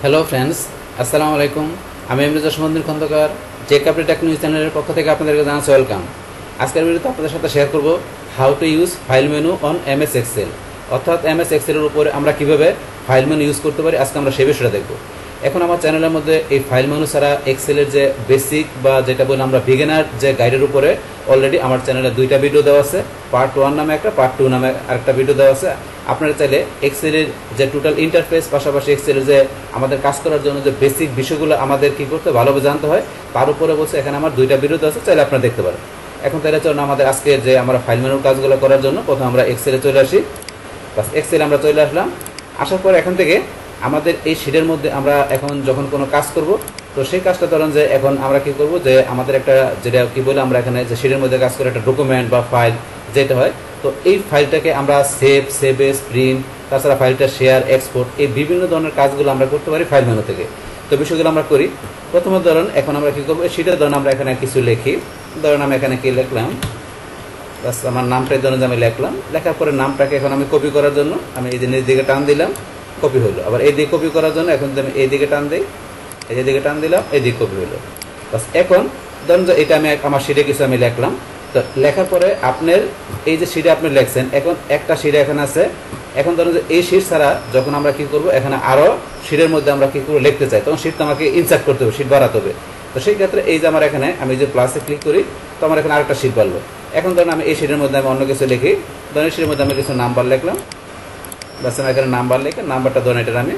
Hello friends, আসসালামু আলাইকুম। আমি এমরিজা সুমন্দির Khandakar, tech update tech news চ্যানেলের পক্ষ থেকে আপনাদেরকে জানাচ্ছি ওয়েলকাম। আজকের ভিডিওতে আপনাদের সাথে শেয়ার করব how to use file menu on MS Excel, অর্থাৎ এমএস এক্সেলের উপরে আমরা কীভাবে ফাইল মেনু ইউজ করতে পারি। আজকে আমরা সেই বিষয়টা দেখব। এখন আমার চ্যানেলের মধ্যে এই ফাইল মেনু ছাড়া এক্সেলের যে বেসিক বা যেটা বলি আমরা বিগিনার যে গাইডের উপরে অলরেডি আমার চ্যানেলে দুইটা ভিডিও দেওয়া আছে। পার্ট 1 নামে একটা, পার্ট 2 নামে আরেকটা ভিডিও দেওয়া আছে। আপনারা চাইলে এক্সেলের যে টোটাল ইন্টারফেস, পাশাপাশি এক্সেলের যে আমাদের কাজ করার জন্য যে বেসিক বিষয়গুলো আমাদের কী করতে ভালোভাবে জানতে হয় তার উপরে বলছে এখানে আমার দুইটা ভিডিও দেওয়া আছে, চাইলে আপনারা দেখতে পারেন। এখন তাহলে চলুন আমাদের আজকে যে আমরা ফাইল মেনুর কাজগুলো করার জন্য প্রথমে আমরা এক্সেলে চলে আসি। বাস এক্সেলে আমরা চলে আসলাম। আসার পর এখান থেকে আমাদের এই শিটের মধ্যে আমরা এখন যখন কোনো কাজ করব, তো সেই কাজটা ধরেন যে এখন আমরা কি করব, যে আমাদের একটা যেটা কি বলে আমরা এখানে যে শিটের মধ্যে কাজ করে একটা ডকুমেন্ট বা ফাইল যেটা হয়, তো এই ফাইলটাকে আমরা সেভ এস, প্রিন্ট, তাছাড়া ফাইলটা শেয়ার, এক্সপোর্ট, এই বিভিন্ন ধরনের কাজগুলো আমরা করতে পারি ফাইল মেনু থেকে। তো বিষয়গুলো আমরা করি। প্রথমে ধরুন এখন আমরা কি করবো, শিটের ধরুন আমরা এখানে কিছু লিখি। ধরুন আমি এখানে কি লিখলাম, বাস আমার নামটাই ধরুন যে আমি লিখলাম। লেখার পরে নামটাকে এখন আমি কপি করার জন্য আমি এই যে নিচ দিকে টান দিলাম, কপি হলো। আবার এই দিকে কপি করার জন্য এখন আমি এই দিকে টান দিই, এই দিকে টান দিলাম, এই দিকে কপি হলো। বাস এখন ধরুন যে এটা আমি আমার শিটে কিছু আমি লিখলাম। তো লেখার পরে আপনার এই যে শিটে আপনি লিখছেন, এখন একটা শিটে এখানে আছে। এখন ধরুন যে এই শিট ছাড়া যখন আমরা কি করব, এখানে আরও শিটের মধ্যে আমরা কি করবো লিখতে চাই, তখন শিটটা আমাকে ইনসার্ট করতে হবে, শিট বাড়াতে হবে। তো সেই ক্ষেত্রে এই যে আমার এখানে আমি যে প্লাসে ক্লিক করি, তো আমার এখানে আরেকটা শিট বাড়লো। এখন ধরুন আমি এই শিটের মধ্যে আমি অন্য কিছু লিখি। ধরুন এই শিটের মধ্যে আমি কিছু নাম্বার লিখলাম। বাস আমি এখানে নাম্বার লিখে নাম্বারটা ধরুন এটার আমি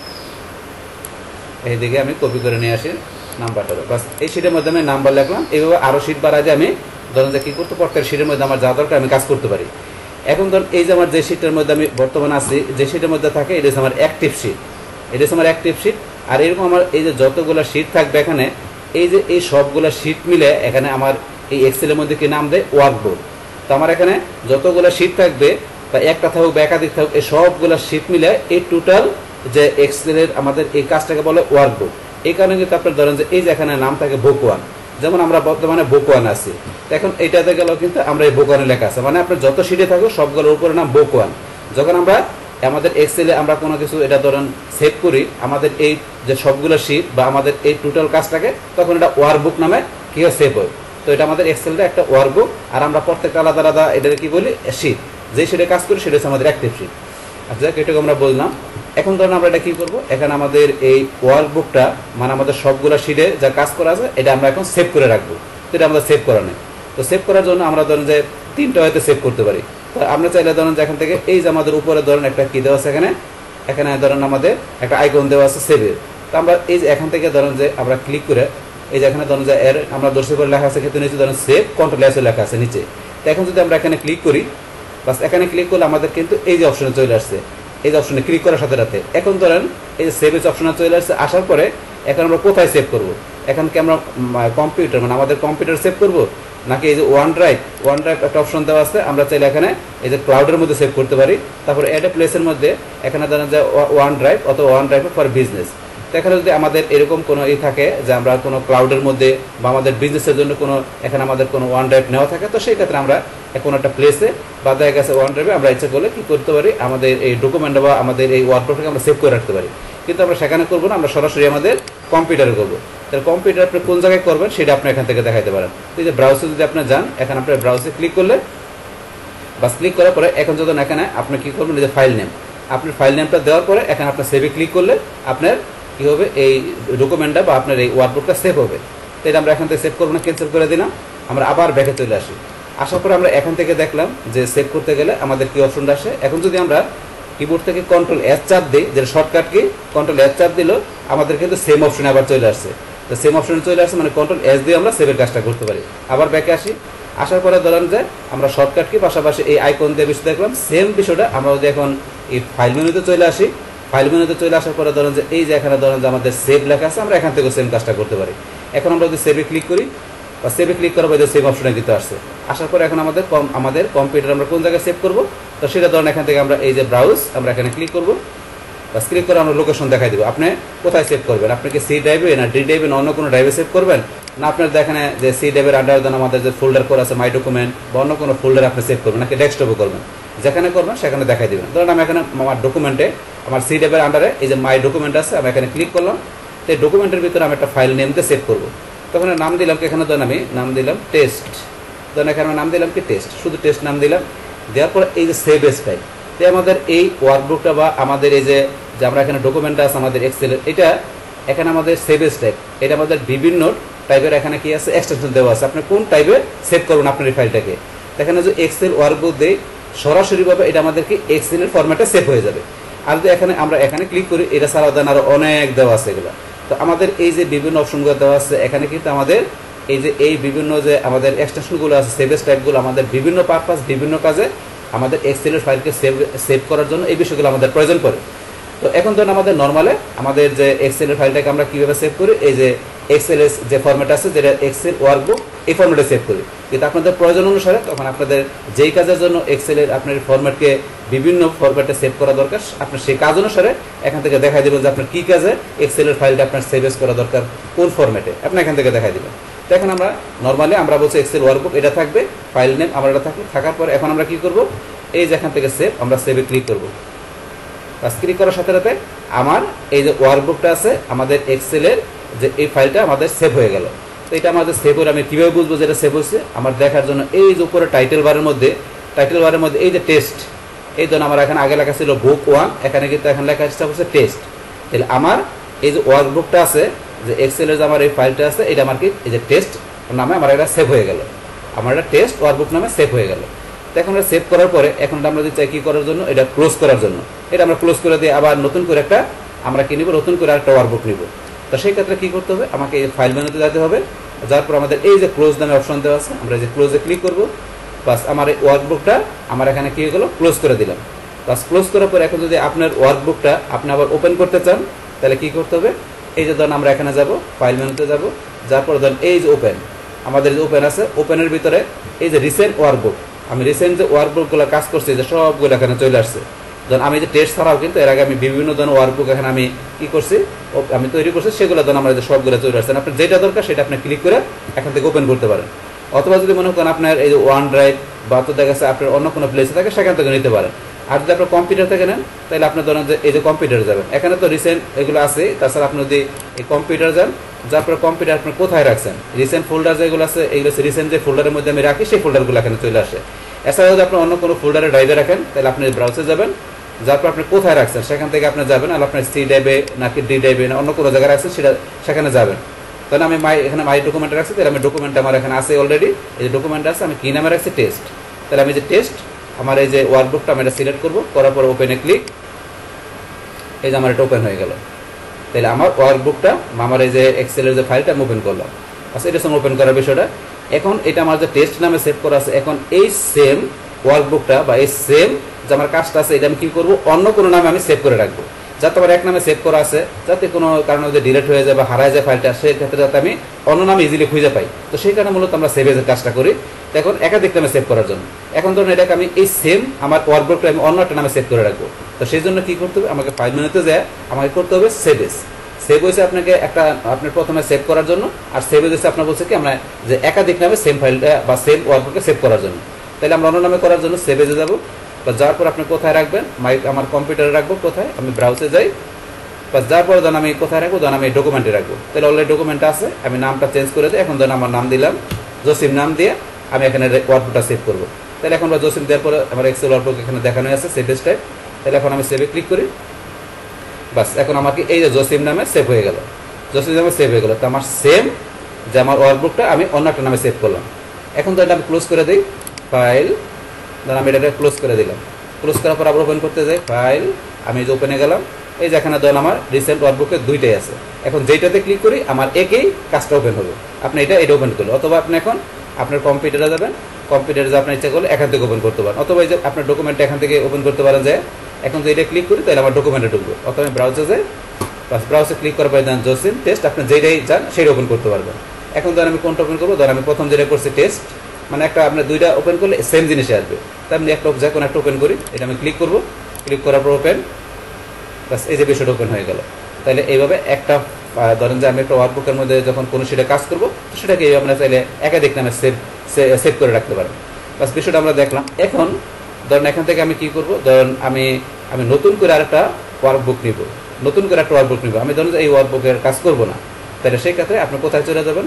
এইদিকে আমি কপি করে নিয়ে আসি নাম্বারটা। বাস এই শিটের মধ্যে আমি নাম্বার লিখলাম। এইভাবে আরও শিট বাড়ায় যে আমি ধরুন যে কী করতে প্রত্যেক শিটের মধ্যে আমার যা দরকার আমি কাজ করতে পারি। এখন ধরুন এই যে আমার যে শিটের মধ্যে আমি বর্তমানে আছি, যে শিটের মধ্যে থাকে এটা হচ্ছে আমার অ্যাক্টিভ শিট, এটা হচ্ছে আমার অ্যাক্টিভ শিট। আর এরকম আমার এই যে যতগুলো শিট থাকবে এখানে, এই যে এই সবগুলো শিট মিলে এখানে আমার এই এক্সেলের মধ্যে কি নাম দেয়, ওয়ার্কবোর্ড। তো আমার এখানে যতগুলো শিট থাকবে বা একটা থাকুক বা একাধিক থাকুক, এই সবগুলো শিট মিলে এই টোটাল যে এক্সেলের আমাদের এই কাজটাকে বলে ওয়ার্কবোর্ড। এই কারণে কিন্তু আপনার ধরেন যে এই যে এখানে নাম থাকে বুক 1, যেমন আমরা বর্তমানে বুক 1 আছি। এখন এইটাতে গেলেও কিন্তু আমরা এই বুক 1 লেখা আছে, মানে আপনার যত শিটে থাকবে সবগুলোর উপরে নাম বুক 1। যখন আমরা আমাদের এক্সেলে আমরা কোনো কিছু এটা ধরেন সেভ করি, আমাদের এই যে সবগুলো শিট বা আমাদের এই টোটাল কাজটাকে, তখন এটা ওয়ার্কবুক নামে কি হয়, সেভ হয়। তো এটা আমাদের এক্সেলটা একটা ওয়ার্কবুক। আর আমরা প্রত্যেকটা আলাদা আলাদা এটাকে কি বলি, শিট। যে শিটে কাজ করি সেটা হচ্ছে আমাদের অ্যাক্টিভ শিট। আচ্ছা, এটুকু আমরা বললাম। এখন ধরুন আমরা এটা কী করবো, এখানে আমাদের এই ওয়ার্কবুকটা মানে আমাদের সবগুলো শিটে যা কাজ করা আছে এটা আমরা এখন সেভ করে রাখবো। তো এটা আমাদের সেভ করা নেই। তো সেভ করার জন্য আমরা ধরেন যে 3টা হয়তো সেভ করতে পারি। তো আমরা চাইলে ধরেন যে এখান থেকে এই যে আমাদের উপরে ধরেন একটা কী দেওয়া আছে, এখানে ধরেন আমাদের একটা আইকন দেওয়া আছে সেভের। তো আমরা এই যে এখান থেকে ধরেন যে আমরা ক্লিক করে এই যে এখানে ধরেন যে এর আমরা দর্শক করে লেখা আছে, ক্ষেত্রে নিচে ধরেন সেভ কন্ট্রোল এস লেখা আছে নিচে। তো এখন যদি আমরা এখানে ক্লিক করি, বাস এখানে ক্লিক করলে আমাদের কিন্তু এই যে অপশনে চলে আসছে। এই যে অপশনে ক্লিক করার সাথে সাথে এখন ধরেন এই যে সেভ এস অপশনে চলে আসছে। আসার পরে এখন আমরা কোথায় সেভ করব, এখন কি আমরা কম্পিউটার মানে আমাদের কম্পিউটার সেভ করব, নাকি এই যে ওয়ান ড্রাইভ একটা অপশন দেওয়া আছে, আমরা চাইলে এখানে এই যে ক্লাউডের মধ্যে সেভ করতে পারি। তারপরে অ্যাড এ প্লেসের মধ্যে এখানে ধরেন যে ওয়ান ড্রাইভ অথবা ওয়ান ড্রাইভ ফর বিজনেস। তো এখানে যদি আমাদের এরকম কোনো থাকে যে আমরা কোনো ক্লাউডের মধ্যে বা আমাদের বিজনেসের জন্য কোনো এখানে আমাদের কোনো ওয়ান ড্রাইভ নেওয়া থাকে, তো সেই ক্ষেত্রে আমরা কোনো একটা প্লেসে বা দেখা গেছে ওয়ান ড্রাইভে আমরা ইচ্ছা করলে কী করতে পারি, আমাদের এই ডকুমেন্ট বা আমাদের এই ওয়ার্কবুকটাকে আমরা সেভ করে রাখতে পারি। কিন্তু আমরা সেখানে করবো না, আমরা সরাসরি আমাদের কম্পিউটারে করবো। তাহলে কম্পিউটার আপনি কোন জায়গায় করবেন সেটা আপনি এখান থেকে দেখাতে পারেন। তো এই যে ব্রাউজে যদি আপনি যান, এখানে আপনার ব্রাউজে ক্লিক করলে বাস ক্লিক করার পরে এখন যখন এখানে আপনি কী করবেন, এই যে ফাইল নেম, আপনার ফাইল নেমটা দেওয়ার পরে এখানে আপনার সেভে ক্লিক করলে আপনার কী হবে, এই ডকুমেন্টটা বা আপনার এই ওয়ার্কবুকটা সেভ হবে। তো এটা আমরা এখান থেকে সেভ করবো না, ক্যান্সেল করে দিলাম। আমরা আবার ব্যাকে চলে আসি। আসার পরে আমরা এখান থেকে দেখলাম যে সেভ করতে গেলে আমাদের কি অপশনটা আসে। এখন যদি আমরা কিবোর্ড থেকে কন্ট্রোল এস চাপ দিই, যেটা শর্টকাট কি, কন্ট্রোল এস চাপ দিল আমাদের কিন্তু সেম অপশনে আবার চলে আসছে। তো সেম অপশনে চলে আসছে মানে কন্ট্রোল এস দিয়ে আমরা সেভের কাজটা করতে পারি। আবার ব্যাকে আসি। আসার পরে ধরেন যে আমরা শর্টকাট কি পাশাপাশি এই আইকন দিয়ে বিষয় দেখলাম, সেম বিষয়টা আমরা যদি এখন এই ফাইল মেনুতে চলে আসি, ফাইল মেনুতে চলে আসার পরে ধরেন যে এই যে এখানে ধরেন যে আমাদের সেভ লেখা আছে, আমরা এখান থেকে সেম কাজটা করতে পারি। এখন আমরা যদি সেভে ক্লিক করি বা সেভে ক্লিক করার পরে সেভ অপশনে কিন্তু আসছে। আসার পরে এখন আমাদের কম্পিউটার আমরা কোন জায়গায় সেভ করবো, তো সেটা ধরেন এখান থেকে আমরা এই যে ব্রাউজ আমরা এখানে ক্লিক করবো। বাস ক্লিক করে আমরা লোকেশন দেখাই দেবো, আপনি কোথায় সেভ করবেন, আপনি কি সি ড্রাইভে না ডি ড্রাইভে না অন্য কোনো ড্রাইভে সেভ করবেন, না আপনার দেখেন যে সি ড্রাইভের আন্ডার দেন আমাদের যে ফোল্ডার করা আছে মাই ডকুমেন্ট বা অন্য কোনো ফোল্ডার আপনি সেভ করবেন, নাকি ডেস্কটপে করবেন, যেখানে করবেন সেখানে দেখাই দিবেন। ধরুন আমি এখানে আমার ডকুমেন্টে আমার সি ড্রাইভের আন্ডারে এই যে মাই ডকুমেন্ট আছে, আমি এখানে ক্লিক করলাম। তো এই ডকুমেন্টের ভিতরে আমি একটা ফাইল নেম দিয়ে সেভ করবো। তখন নাম দিলাম কি, এখানে ধরুন আমি নাম দিলাম টেস্ট। ধরুন এখানে নাম দিলাম কি টেস্ট, শুধু টেস্ট নাম দিলাম। দেওয়ার পরে এই যে সেভ এস টাইপ, তো আমাদের এই ওয়ার্কবুকটা বা আমাদের এই যে আমরা এখানে ডকুমেন্টটা আছে আমাদের এক্সেলের, এটা এখানে আমাদের সেভ এস টাইপ, এটা আমাদের বিভিন্ন টাইপের এখানে কি আছে এক্সটেনশন দেওয়া আছে। আপনি কোন টাইপে সেভ করবেন আপনার এই ফাইলটাকে, এখানে যে এক্সেল ওয়ার্কবুক দেই সরাসরিভাবে এটা আমাদেরকে এক্সেলের ফরম্যাটে সেভ হয়ে যাবে। আর যদি এখানে আমরা এখানে ক্লিক করি, এটা ছাড়াও দেন আরও অনেক দেওয়া আছে এগুলো। তো আমাদের এই যে বিভিন্ন অপশনগুলো দেওয়া আছে এখানে কিন্তু আমাদের এই যে এই বিভিন্ন যে আমাদের এক্সটেনশনগুলো আছে সেভ এস টাইপগুলো আমাদের বিভিন্ন পারপাস বিভিন্ন কাজে আমাদের এক্সেলের ফাইলকে সেভ করার জন্য এই বিষয়গুলো আমাদের প্রয়োজন পড়ে। তো এখন ধরুন আমাদের নর্মালে আমাদের যে এক্সেলের ফাইলটাকে আমরা কীভাবে সেভ করি, এই যে এক্সেলের যে ফরম্যাট আছে যেটা এক্সেল ওয়ার্কবুক, এই ফরম্যাটে সেভ করি। কিন্তু আপনাদের প্রয়োজন অনুসারে তখন আপনাদের যেই কাজের জন্য এক্সেলের আপনার ফরম্যাটকে বিভিন্ন ফরম্যাটে সেভ করা দরকার, আপনার সেই কাজ অনুসারে এখান থেকে দেখাই দেবেন যে আপনার কী কাজে এক্সেলের ফাইলটা আপনার সেভ করা দরকার, কোন ফরম্যাটে আপনি এখান থেকে দেখাই দেবেন। তো এখন আমরা নর্মালি আমরা বলছি এক্সেল ওয়ার্কবুক, এটা থাকবে ফাইল নেম আমার এটা থাকবে। থাকার পরে এখন আমরা কী করব, এই যে এখান থেকে সেভ, আমরা সেভে ক্লিক করব। কাজ ক্লিক করার সাথে সাথে আমার এই যে ওয়ার্কবুকটা আছে আমাদের এক্সেলের যে এই ফাইলটা আমাদের সেভ হয়ে গেল। তো এটা আমাদের সেভ হলে আমি কীভাবে বুঝবো যে এটা সেভ হচ্ছে, আমার দেখার জন্য এই যে উপরে টাইটেল বারের মধ্যে এই যে টেস্ট, এই জন্য আমার এখানে আগে লেখা ছিল বুক 1, এখানে কিন্তু এখন লেখা হচ্ছে টেস্ট। তাহলে আমার এই যে ওয়ার্কবুকটা আছে যে এক্সেলের যে আমার এই ফাইলটা আছে, এটা আমার কি এই যে টেস্ট নামে আমার এটা সেভ হয়ে গেল, আমার এটা টেস্ট ওয়ার্কবুক নামে সেভ হয়ে গেল। তো এখন আমরা সেভ করার পরে এখন আমরা যদি চাই কী করার জন্য, এটা ক্লোজ করার জন্য, এটা আমরা ক্লোজ করে দিয়ে আবার নতুন করে একটা আমরা কি নিব, নতুন করে একটা ওয়ার্কবুক নিব। তো সেই ক্ষেত্রে কী করতে হবে, আমাকে এই ফাইল মেনুতে যেতে হবে। যার পর আমাদের এই যে ক্লোজ নামে অপশন দেওয়া আছে, আমরা এই যে ক্লোজে ক্লিক করব। বাস আমার এই ওয়ার্কবুকটা আমার এখানে কী হয়ে গেলো, ক্লোজ করে দিলাম। বাস ক্লোজ করার পর এখন যদি আপনার ওয়ার্কবুকটা আপনি আবার ওপেন করতে চান, তাহলে কী করতে হবে, এই যে ধরুন আমরা এখানে যাব, ফাইল মেনুতে যাব, যার পর ধরুন এই যে ওপেন, আমাদের যে ওপেন আছে, ওপেনের ভিতরে এই যে রিসেন্ট ওয়ার্কবুক, আমি রিসেন্ট যে ওয়ার্কবুকগুলো কাজ করছি যে সবগুলো এখানে চলে আসছে। ধরুন আমি যে টেস্ট ছাড়াও কিন্তু এর আগে আমি বিভিন্ন ধরনের ওয়ার্কবুক এখানে আমি কী করছি, আমি তৈরি করছি, সেগুলো ধরুন আমার যে সবগুলো চলে আসছে। আপনার যেটা দরকার সেটা আপনি ক্লিক করে এখান থেকে ওপেন করতে পারেন। অথবা যদি মনে করেন আপনার এই যে ওয়ান ড্রাইভ বা তো দেখা যাচ্ছে আপনার অন্য কোনো প্লেসে থাকে, সেখান থেকে নিতে পারেন। আর যদি আপনার কম্পিউটার থেকে নেন, তাহলে আপনি ধরেন যে এই যে কম্পিউটারে যাবেন, এখানে তো রিসেন্ট এগুলো আছে। তাছাড়া আপনি যদি এই কম্পিউটার যান, যার পরে কম্পিউটার আপনি কোথায় রাখছেন, রিসেন্ট ফোল্ডার যেগুলো আছে, এইগুলো রিসেন্ট যে ফোল্ডারের মধ্যে আমি রাখি, সেই ফোল্ডারগুলো এখানে চলে আসে। এছাড়াও যদি আপনি অন্য কোনো ফোল্ডারে ড্রাইভে রাখেন, তাহলে আপনি ব্রাউজারে যাবেন, যার পর আপনি কোথায় রাখছেন সেখান থেকে আপনি যাবেন, আর আপনার সি ড্রাইভে নাকি ডি ড্রাইভে না অন্য কোনো জায়গায় রাখছেন সেখানে যাবেন। তাহলে আমি এখানে মাই ডকুমেন্টে রাখছি, তাহলে আমি ডকুমেন্ট আমার এখানে আছে অলরেডি, এই যে ডকুমেন্ট আছে, আমি কী নামে রাখছি, টেস্ট। তাহলে আমি যে টেস্ট আমার এই যে ওয়ার্কবুকটা আমি এটা সিলেক্ট করবো, করার পর ওপেনে ক্লিক, এই যে আমার এটা ওপেন হয়ে গেল। তাহলে আমার ওয়ার্কবুকটা আমার এই যে এক্সেলের যে ফাইলটা আমি ওপেন করলাম। আচ্ছা, এটা সঙ্গে ওপেন করার বিষয়টা, এখন এটা আমার যে টেস্ট নামে সেভ করা আছে, এখন এই সেম ওয়ার্কবুকটা বা এই সেম যে আমার কাজটা আছে, এটা আমি কী করবো, অন্য কোনো নামে আমি সেভ করে রাখবো, যাতে আমার এক নামে সেভ করা আছে, যাতে কোনো কারণে যদি ডিলিট হয়ে যায় বা হারায় যায় ফাইলটা, সেই ক্ষেত্রে যাতে আমি অন্য নামে ইজিলি খুঁজে পাই। তো সেই কারণে মূলত আমরা সেভ এজের কাজটা করি। এখন একাধিক নামে সেভ করার জন্য, এখন ধরুন এটাকে আমি এই সেম আমার ওয়ার্কবুকটা আমি অন্য একটা নামে সেভ করে রাখবো। তো সেই জন্য কী করতে হবে, আমাকে ফাইল মেনুতে যায় আমাকে করতে হবে সেভ এজ। সেভ হয়েছে আপনাকে একটা আপনার প্রথমে সেভ করার জন্য, আর সেভ হয়েছে আপনার বলছে কি আমরা যে একাধিক নামে সেম ফাইলটা বা সেম ওয়ার্কবুককে সেভ করার জন্য। তাহলে আমরা অন্য নামে করার জন্য সেভ এজে যাবো। বা যাওয়ার পর আপনি কোথায় রাখবেন, আমার কম্পিউটারে রাখবো, কোথায় আমি ব্রাউজে যাই, বাস যার পরে ধরুন আমি কোথায় রাখবো, ধরুন আমি ডকুমেন্টে রাখবো। তাহলে অলরেডি ডকুমেন্ট আছে, আমি নামটা চেঞ্জ করে দিই। এখন ধরুন আমার নাম দিলাম জসিম, নাম দিয়ে আমি এখানে ওয়ার্কবুকটা সেভ করবো। তাহলে এখন জসিম দেওয়ার পরে আমার এক্সেল ওয়ার্কবুক এখানে দেখানো আছে সেভ এজ টাইপ। তাহলে এখন আমি সেভে ক্লিক করি, বাস এখন আমাকে এই যে জসিম নামে সেভ হয়ে গেল, জসিম নামে সেভ হয়ে গেল। তো আমার সেম যে আমার ওয়ার্কবুকটা আমি অন্য একটা নামে সেভ করলাম। এখন তো এটা আমি ক্লোজ করে দিই, ফাইল, ধরুন আমি এটাকে ক্লোজ করে দিলাম। ক্লোজ করার পর আবার ওপেন করতে যাই, ফাইল, আমি যে ওপেনে গেলাম, এই যে এখানে ধরুন আমার রিসেন্ট ওয়ার্কবুকে দুইটাই আছে। এখন যেইটাতে ক্লিক করি আমার একেই কাজটা ওপেন হবে। আপনি এটা ওপেন করলে, অথবা আপনি এখন আপনার কম্পিউটারে যাবেন, কম্পিউটারে যে আপনার ইচ্ছা করলে এখান থেকে ওপেন করতে পারেন, অথবা এই যে আপনার ডকুমেন্টটা এখান থেকে ওপেন করতে পারেন। যে এখন যদি এটা ক্লিক করি তাহলে আমার ডকুমেন্টে ঢুকবো, অথবা আমি ব্রাউজারে যাই, বাস ব্রাউজারে ক্লিক করার পরে দেন জসিম টেস্ট, আপনি যেটাই চান সেটা ওপেন করতে পারবেন। এখন ধরেন আমি কোনটা ওপেন করবো, ধরেন আমি প্রথম যেটা করছি টেস্ট, মানে একটা আপনার দুইটা ওপেন করলে সেম জিনিসে আসবে। তাই আমি একটা যে কোনো একটা ওপেন করি, এটা আমি ক্লিক করবো, ক্লিক করার পর ওপেন, বাস এই যে বিষয়টা ওপেন হয়ে গেল। তাহলে এইভাবে একটা ধরেন যে আমি একটা ওয়ার্কবুকের মধ্যে যখন কোনো সেটা কাজ করবো, সেটাকে আমরা চাইলে একাধিক নামে সেভ করে রাখতে পারেন। বাস বিষয়টা আমরা দেখলাম। এখন ধরুন এখান থেকে আমি কি করব, ধরুন আমি নতুন করে আরেকটা ওয়ার্কবুক নিব, নতুন করে একটা ওয়ার্কবুক নিব। আমি ধরুন এই ওয়ার্কবুকের কাজ করব না, তাহলে সেই ক্ষেত্রে আপনি কোথায় চলে যাবেন,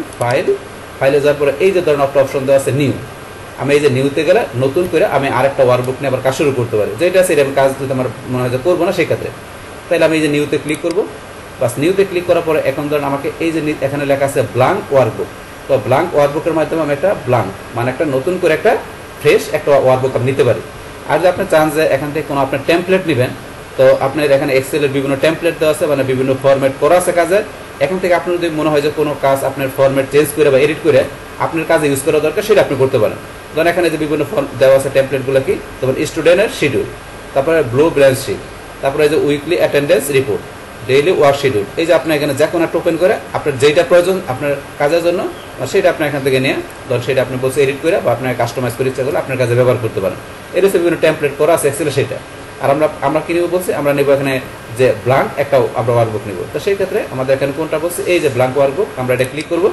ফাইলে যাওয়ার পরে এই যে ধরুন একটা অপশন দেওয়া আছে নিউ, আমি এই যে নিউতে গেলে নতুন করে আমি আরেকটা ওয়ার্কবুক নিয়ে আবার কাজ শুরু করতে পারি, যেটা আছে আমি কাজ যদি আমার মনে হয় যে করবো না সেই ক্ষেত্রে, তাহলে আমি এই যে নিউতে ক্লিক করবো। বাস নিউতে ক্লিক করার পরে এখন ধরুন আমাকে এই যে এখানে লেখা আছে ব্ল্যাঙ্ক ওয়ার্কবুক, তো ব্ল্যাঙ্ক ওয়ার্কবুকের মাধ্যমে আমি একটা ব্ল্যাঙ্ক মানে একটা নতুন করে একটা ফ্রেশ একটা ওয়ার্কবুক আমি নিতে পারি। আর যদি আপনি চান যে এখান থেকে কোনো আপনার টেমপ্লেট নেবেন, তো আপনার এখানে এক্সেলের বিভিন্ন টেমপ্লেট দেওয়া আছে, মানে বিভিন্ন ফরম্যাট করা আছে কাজের। এখান থেকে আপনার যদি মনে হয় যে কোনো কাজ আপনার ফরম্যাট চেঞ্জ করে বা এডিট করে আপনার কাজে ইউজ করা দরকার, সেটা আপনি করতে পারেন। ধরুন এখানে যে বিভিন্ন ফর্ম দেওয়া আছে টেমপ্লেটগুলো কি, যেমন স্টুডেন্টের শিডিউল, তারপরে ব্লু ব্রাঞ্চ শিট, তারপরে এই যে weekly attendance report, daily work schedule. এই যে আপনি এখানে যে কোনো একটা ওপেন করে আপনার যেটা প্রয়োজন আপনার কাজের জন্য সেটা আপনি এখান থেকে নিয়ে ধরুন সেটা আপনি বলছে এডিট করে বা আপনার কাস্টমাইজ করে ইচ্ছা করলে আপনার কাজে ব্যবহার করতে পারেন। এর হচ্ছে বিভিন্ন টেমপ্লেট করা আছে এক্সেলে সেটা। আর আমরা কি নিব বলছি, আমরা নেব এখানে যে ব্ল্যাঙ্ক একটা আমরা ওয়ার্কবুক নিব। তো সেই ক্ষেত্রে আমাদের এখানে কোনটা বলছে, এই যে ব্ল্যাঙ্ক ওয়ার্কবুক, আমরা এটা ক্লিক করবো।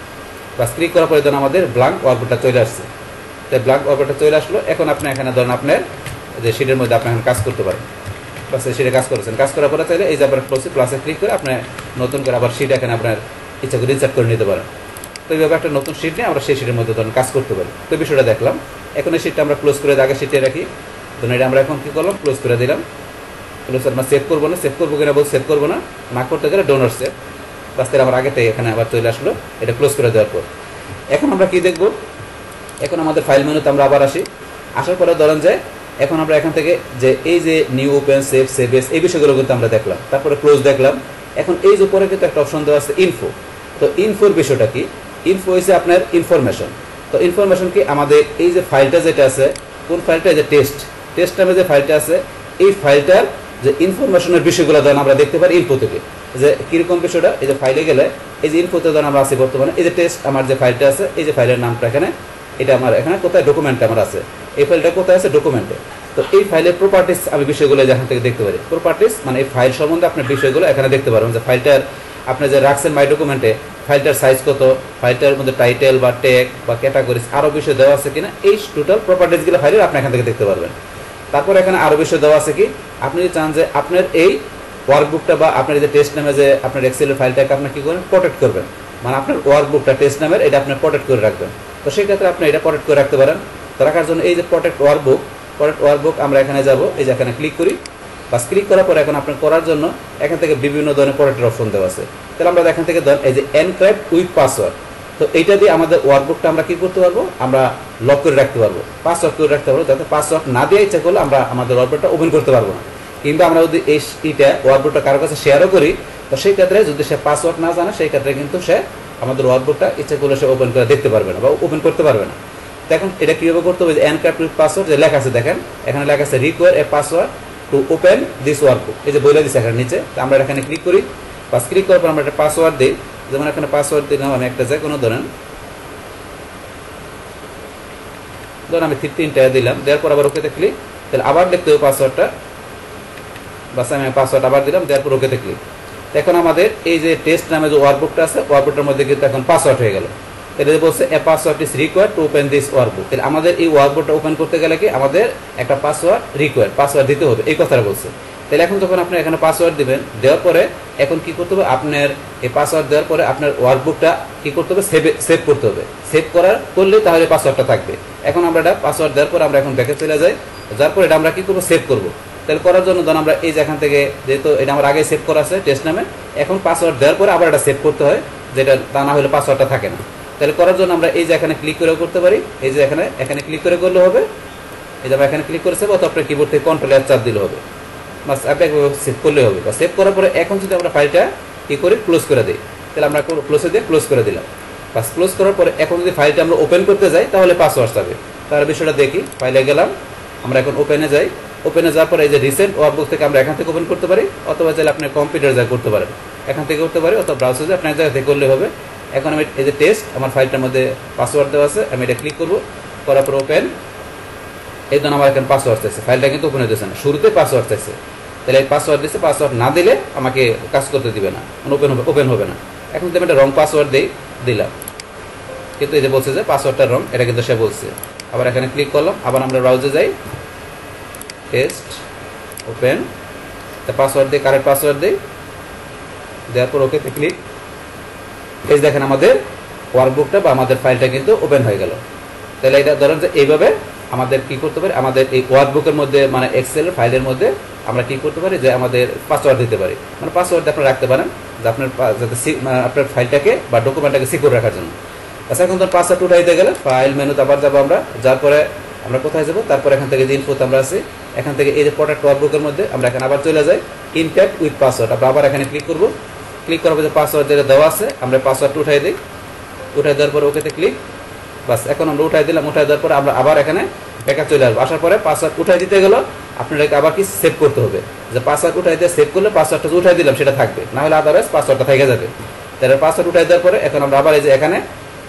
বাস ক্লিক করার পরে ধরুন আমাদের ব্ল্যাঙ্ক ওয়ার্কবুকটা চলে আসছে। তাই ব্ল্যাঙ্ক ওয়ার্কবুকটা চলে আসলো। এখন আপনি এখানে ধরুন আপনার যে শিটের মধ্যে আপনি এখন কাজ করতে পারেন। বাস এই শিটে কাজ করেছেন, কাজ করার পরে চাইলে এই যে আবার প্লাসে ক্লিক করে আপনি নতুন করে আবার শিট এখানে আপনার ইচ্ছা করে ইনসার্ট করে নিতে পারেন। তো এইভাবে একটা নতুন শিট নিয়ে আমরা সেই শিটের মধ্যে ধরুন কাজ করতে পারি। তো বিষয়টা দেখলাম। এখন এই শিটটা আমরা ক্লোজ করে আগে শিটে রাখি। ধরুন এটা আমরা এখন কী করলাম, ক্লোজ করে দিলাম। ক্লোজ আমরা সেভ করবো না, সেভ করবো কিনা বল সেভ করবো না, না করতে গেলে ডোনার সেভ। বাস তাহলে আমার আগেটাই এখানে আবার চলে আসলো এটা ক্লোজ করে দেওয়ার পর। এখন আমরা কি দেখবো, এখন আমাদের ফাইল মেনুতে আমরা আবার আসি। আসার পরে ধরেন যে এখন আমরা এখান থেকে যে এই যে নিউ ওপেন সেভ সেভ এই বিষয়গুলো কিন্তু আমরা দেখলাম, তারপরে ক্লোজ দেখলাম। এখন এই যে উপরে কিন্তু একটা অপশন দেওয়া আছে ইনফো। তো ইনফোর বিষয়টা কি, ইনফো হচ্ছে আপনার ইনফরমেশন। তো ইনফরমেশন কি, আমাদের এই যে ফাইলটা যেটা আছে, কোন ফাইলটা, যে টেস্ট নামে যে ফাইলটা আছে, এই ফাইলটার যে ইনফরমেশনের বিষয়গুলো ধরেন আমরা দেখতে পারি ইনফো থেকে। যে কিরকম বিষয়টা, এই যে ফাইলে গেলে এই যে ইনফোতে ধরেন আমরা আছি বর্তমানে, এই যে টেস্ট আমার যে ফাইলটা আছে, এই যে ফাইলের নামটা এখানে, এটা আমার এখানে কোথায় ডকুমেন্টে আমার আছে, এই ফাইলটা কোথায় আছে ডকুমেন্টে। তো এই ফাইলের প্রপার্টিস আমি বিষয়গুলো এখান থেকে দেখতে পারি। প্রপার্টিস মানে এই ফাইল সম্বন্ধে আপনার বিষয়গুলো এখানে দেখতে পারবেন, যে ফাইলটার আপনি যে রাখছেন মাই ডকুমেন্টে, ফাইলটার সাইজ কত, ফাইলটার মধ্যে টাইটেল বা ট্যাগ বা ক্যাটাগরিজ আরও বিষয় দেওয়া আছে কিনা, এই টোটাল প্রপার্টিসগুলো ফাইলের আপনি এখান থেকে দেখতে পারবেন। তারপর এখানে আরও বিষয় দেওয়া আছে কি, আপনি যদি চান যে আপনার এই ওয়ার্কবুকটা বা আপনার এই যে টেস্ট নামে যে আপনার এক্সেলের ফাইলটাকে আপনি কী করবেন, প্রোটেক্ট করবেন, মানে আপনার ওয়ার্কবুকটা টেস্ট নামের এটা আপনি প্রোটেক্ট করে রাখবেন। তো সেই ক্ষেত্রে আপনি এটা প্রোটেক্ট করে রাখতে পারেন। তো রাখার জন্য এই যে প্রোটেক্ট ওয়ার্কবুক আমরা এখানে যাব, এই যে এখানে ক্লিক করি। বাস ক্লিক করার পরে এখন আপনার করার জন্য এখান থেকে বিভিন্ন ধরনের প্রোটেক্টের অপশন দেওয়া আছে। তাহলে আমরা এখান থেকে এই যে এনক্রিপ্ট উইথ পাসওয়ার্ড, তো এইটা দিয়ে আমাদের ওয়ার্কবুকটা আমরা কি করতে পারবো, আমরা লক করে রাখতে পারবো, পাসওয়ার্ড করে রাখতে পারবো, যাতে পাসওয়ার্ড না দিয়ে ইচ্ছা করলে আমরা আমাদের ওয়ার্কবুকটা ওপেন করতে পারবো না। কিন্তু আমরা যদি এইটা ওয়ার্কবুকটা কারোর কাছে শেয়ারও করি, তো সেই ক্ষেত্রে যদি সে পাসওয়ার্ড না জানে, সেই ক্ষেত্রে কিন্তু সে আমাদের ওয়ার্কবুকটা ইচ্ছা করলে সে ওপেন করে দেখতে পারবে না বা ওপেন করতে পারবে না। দেখুন এটা কীভাবে করতে হবে, যে এনক্রিপ্ট উইথ পাসওয়ার্ড যে লেখা আছে, দেখেন এখানে লেখা আছে require a password to open this workbook, এই যে বলে দিচ্ছে এখানে নিচে। তো আমরা এখানে ক্লিক করি। বাস ক্লিক করার পর আমরা একটা পাসওয়ার্ড দিই, যেমন এখানে পাসওয়ার্ড দিলাম আমি একটা, যে কোনো ধরেন আমি 3টা দিলাম, দেওয়ার পর আবার ওকেতে ক্লিক। তাহলে আবার লিখতে হবে পাসওয়ার্ডটা। বাস আমি পাসওয়ার্ড আবার দিলাম, দেওয়ার পর ওকেতে ক্লিক। এখন আমাদের এই যে টেস্ট নামে যে ওয়ার্কবুকটা আছে, ওয়ার্কবুকটার মধ্যে কিন্তু এখন পাসওয়ার্ড হয়ে গেল। এটা বলছে a password is required to open this workbook. তাহলে আমাদের এই ওয়ার্কবুকটা ওপেন করতে গেলে কি আমাদের একটা পাসওয়ার্ড রিকোয়ার্ড, পাসওয়ার্ড দিতে হবে, এই কথাটা বলছে। তাহলে এখন যখন আপনি এখানে পাসওয়ার্ড দিবেন, দেওয়ার পরে এখন কি করতে হবে, আপনার এই পাসওয়ার্ড দেওয়ার পরে আপনার ওয়ার্কবুকটা কি করতে হবে, সেভ করতে হবে। সেভ করলে তাহলে পাসওয়ার্ডটা থাকবে। এখন আমরা এটা পাসওয়ার্ড দেওয়ার পরে আমরা এখন ব্যাকে চলে যাই, যার পরে এটা আমরা কি করবো, সেভ করবো। তাহলে করার জন্য ধরুন আমরা এই যে এখান থেকে, যেহেতু এটা আমার আগে সেভ করা আছে টেস্ট নামে, এখন পাসওয়ার্ড দেওয়ার পরে আবার এটা সেভ করতে হয়, যেটা তা না হলে পাসওয়ার্ডটা থাকে না। তাহলে করার জন্য আমরা এই যে এখানে ক্লিক করেও করতে পারি, এই যে এখানে ক্লিক করে করলে হবে। এই যে আমরা এখানে ক্লিক করেছে, অথবা আপনার কিবোর্ড থেকে কন্ট্রোল চাপ দিলে হবে, বাস আপনি সেভ করলে হবে। বা সেভ করার পরে এখন যদি আমরা ফাইলটা কি করি, ক্লোজ করে দিই, তাহলে আমরা ক্লোজ করে দিলাম। বাস ক্লোজ করার পরে এখন যদি ফাইলটা আমরা ওপেন করতে যাই, তাহলে পাসওয়ার্ড যাবে। তার বিষয়টা দেখি, ফাইলে গেলাম, আমরা এখন ওপেনে যাই। ওপেনে যাওয়ার পরে এই যে রিসেন্ট ওয়ার্কবুক থেকে আমরা এখান থেকে ওপেন করতে পারি, অথবা চাইলে আপনি কম্পিউটার যা করতে পারেন, এখান থেকে করতে পারি, অথবা ব্রাউজারে আপনার জায়গা থেকে করলে হবে। এখন আমি এই যে টেস্ট আমার ফাইলটার মধ্যে পাসওয়ার্ড দেওয়া আছে, আমি এটা ক্লিক করবো, করার পর ওপেন। এই জন্য আমার এখানে পাসওয়ার্ড চাইছে, ফাইলটা কিন্তু ওপেন হতেছে না, শুরুতে পাসওয়ার্ড চাইছে। তাহলে এই পাসওয়ার্ড দিচ্ছে, পাসওয়ার্ড না দিলে আমাকে কাজ করতে দিবে না, ওপেন হবে না। এখন যদি আমি একটা রং পাসওয়ার্ড দিলাম, কিন্তু এই যে বলছে যে পাসওয়ার্ডটা রং, এটা কিন্তু সে বলছে। আবার এখানে ক্লিক করলাম, আবার আমরা ব্রাউজে যাই, টেস্ট ওপেন, পাসওয়ার্ড দিয়ে কারেক্ট পাসওয়ার্ড দিই, দেওয়ার পর ওকেতে ক্লিক। এই দেখেন আমাদের ওয়ার্কবুকটা বা আমাদের ফাইলটা কিন্তু ওপেন হয়ে গেল। তাহলে এটা ধরেন যে এইভাবে আমাদের কি করতে পারি, আমাদের এই ওয়ার্কবুকের মধ্যে মানে এক্সেল ফাইলের মধ্যে আমরা কি করতে পারি যে আমাদের পাসওয়ার্ড দিতে পারি, মানে পাসওয়ার্ড আপনারা রাখতে পারেন যে আপনার যাতে আপনার ফাইলটাকে বা ডকুমেন্টটাকে সিকিউর রাখার জন্য। আচ্ছা, এখন ধর পাসওয়ার্ড উঠাই দিতে গেলে ফাইল মেনুতে আবার যাবো আমরা, যার পরে আমরা কোথায় যাবো, তারপর এখান থেকে যে ইনফোতে আমরা আছি, এখান থেকে এই যে প্রোডাক্ট ওয়ার্কবুকের মধ্যে আমরা এখানে আবার চলে যাই ইনট্যাক্ট উইথ পাসওয়ার্ড। আমরা আবার এখানে ক্লিক করবো, ক্লিক করার পর যে পাসওয়ার্ড যেটা দেওয়া আছে আমরা পাসওয়ার্ডটা উঠাই দিই, উঠাই দেওয়ার পর ওকেতে ক্লিক। বাস, এখন আমরা উঠাই দিলাম, উঠাই দেওয়ার পরে আমরা আবার এখানে ব্যাকআপ চলে আসবো। আসার পরে পাসওয়ার্ড উঠাই দিতে গেল আপনাদেরকে আবার কি সেভ করতে হবে, যে পাসওয়ার্ড উঠাই দিয়ে সেভ করলে পাসওয়ার্ডটা উঠাই দিলাম সেটা থাকবে, না হলে আদারওয়াইজ পাসওয়ার্ডটা থেকে যাবে। তাহলে পাসওয়ার্ড উঠাই দেওয়ার পরে এখন আমরা আবার এই যে এখানে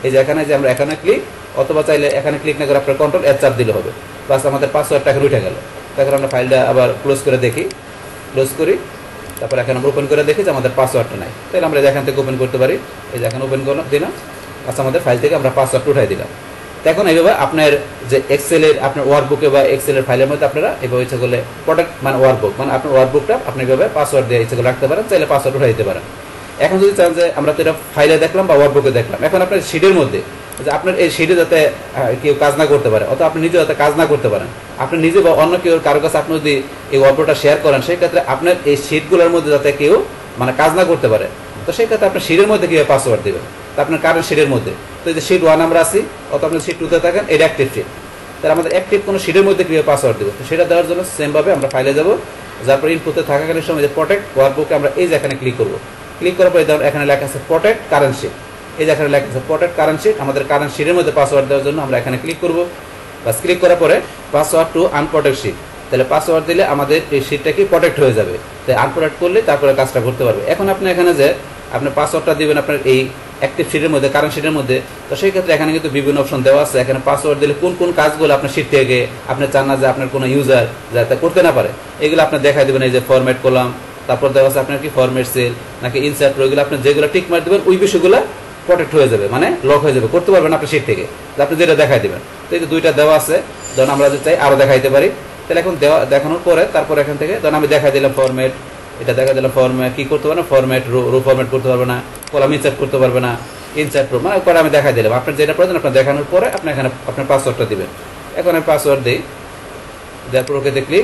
যে আমরা এখানে ক্লিক, অথবা চাইলে এখানে ক্লিক না করে আপনার কন্ট্রোল এর চাপ দিলে হবে। বাস, আমাদের পাসওয়ার্ডটা এখন উঠে গেল। তখন আমরা ফাইলটা আবার ক্লোজ করে দেখি, ক্লোজ করি, তারপর এখন আমরা ওপেন করে দেখি যে আমাদের পাসওয়ার্ডটা নাই। তাহলে আমরা এখান থেকে ওপেন করতে পারি, এই যে এখন ওপেন দিলাম। আচ্ছা, আমাদের ফাইল থেকে আমরা পাসওয়ার্ড উঠাই দিলাম। এখন এইভাবে আপনার যে এক্সেলের আপনার ওয়ার্কবুকে বা এক্সেলের ফাইলের মধ্যে আপনারা এইভাবে ইচ্ছা করলে প্রোডাক্ট মানে ওয়ার্কবুক মানে আপনার ওয়ার্কবুকটা আপনি এইভাবে পাসওয়ার্ড দিয়ে ইচ্ছা করে রাখতে পারেন, চাইলে পাসওয়ার্ড উঠাই দিতে পারেন। এখন যদি চান যে আমরা তো এটা ফাইলে দেখলাম বা ওয়ার্কবুকে দেখলাম, এখন আপনার শিটের মধ্যে যে আপনার এই শিটে যাতে কেউ কাজ না করতে পারে, অথবা আপনি নিজে যাতে কাজ না করতে পারেন, আপনি নিজে বা অন্য কেউ কারো কাছে আপনি যদি এই ওয়ার্কবুকটা শেয়ার করেন, সেই ক্ষেত্রে আপনার এই শিটগুলোর মধ্যে যাতে কেউ মানে কাজ না করতে পারে, তো সেই ক্ষেত্রে আপনার শিটের মধ্যে কীভাবে পাসওয়ার্ড দেবেন, তো আপনার কারেন্ট শিটের মধ্যে তো এই যে শিট 1 আমরা আছি, অথবা আপনি শিট 2তে থাকেন, এটা অ্যাক্টিভ শিট, তাহলে আমাদের অ্যাক্টিভ কোনো শিটের মধ্যে কীভাবে পাসওয়ার্ড দেবো, তো সেটা দেওয়ার জন্য সেমভাবে আমরা ফাইলে যাবো, যার পর ইনপুটে থাকাকালীন সময় যে প্রোটেক্ট ওয়ার্কবুকে আমরা এই যে এখানে ক্লিক করবো, ক্লিক করার পরে এখানে লেখা আছে প্রোটেক্ট কারেন্ট শিট, এই যে এখানে লেখা আছে প্রোটেক্ট কারেন্ট শিট, আমাদের কারেন্ট শিটের মধ্যে পাসওয়ার্ড দেওয়ার জন্য আমরা এখানে ক্লিক করবো। বাস, ক্লিক করার পরে পাসওয়ার্ড টু আনপ্রোটেক্ট শিট, তাহলে পাসওয়ার্ড দিলে আমাদের এই শিটটা কি প্রোটেক্ট হয়ে যাবে, তাই আনপ্রোটেক্ট করলে তারপরে কাজটা করতে পারবে। এখন আপনি এখানে যে আপনার পাসওয়ার্ডটা দিবেন আপনার এই অ্যাক্টিভ শিটের মধ্যে কারেন্ট শিটের মধ্যে, তো সেই ক্ষেত্রে এখানে কিন্তু বিভিন্ন অপশন দেওয়া আছে, এখানে পাসওয়ার্ড দিলে কোন কোন কাজগুলো আপনার শিট থেকে আপনি চান না যে আপনার কোনো ইউজার যাতে করতে না পারে, এগুলো আপনি দেখাই দেবেন। এই যে ফরম্যাট কলাম, তারপর দেওয়া আছে আপনার কি ফরম্যাট সেল নাকি ইনসার্ট রো, এগুলো আপনি যেগুলো টিক মার দেবেন ওই বিষয়গুলো প্রোটেক্ট হয়ে যাবে, মানে লক হয়ে যাবে, করতে পারবেন আপনার শিট থেকে, আপনি যেটা দেখাই দেবেন। তো এই যে দুইটা দেওয়া আছে, ধরুন আমরা যদি চাই আরো দেখাইতে পারি, তাহলে এখন দেখানোর পরে তারপর এখান থেকে ধরুন আমি দেখাই দিলাম ফরম্যাট, এটা দেখা দিলাম ফরম্যাট কি করতে পারবে না, ফরম্যাট রো ফরম্যাট করতে পারবে না, কলাম ইনসার্ট করতে পারবে না, ইনসার্ট রো মানে পরে আমি দেখাই দিলাম। আপনার যেটা প্রয়োজন আপনার দেখানোর পরে আপনি এখানে আপনার পাসওয়ার্ডটা দিবেন। এখন আমি পাসওয়ার্ড দিই, দেওয়ার পর ওকেতে ক্লিক,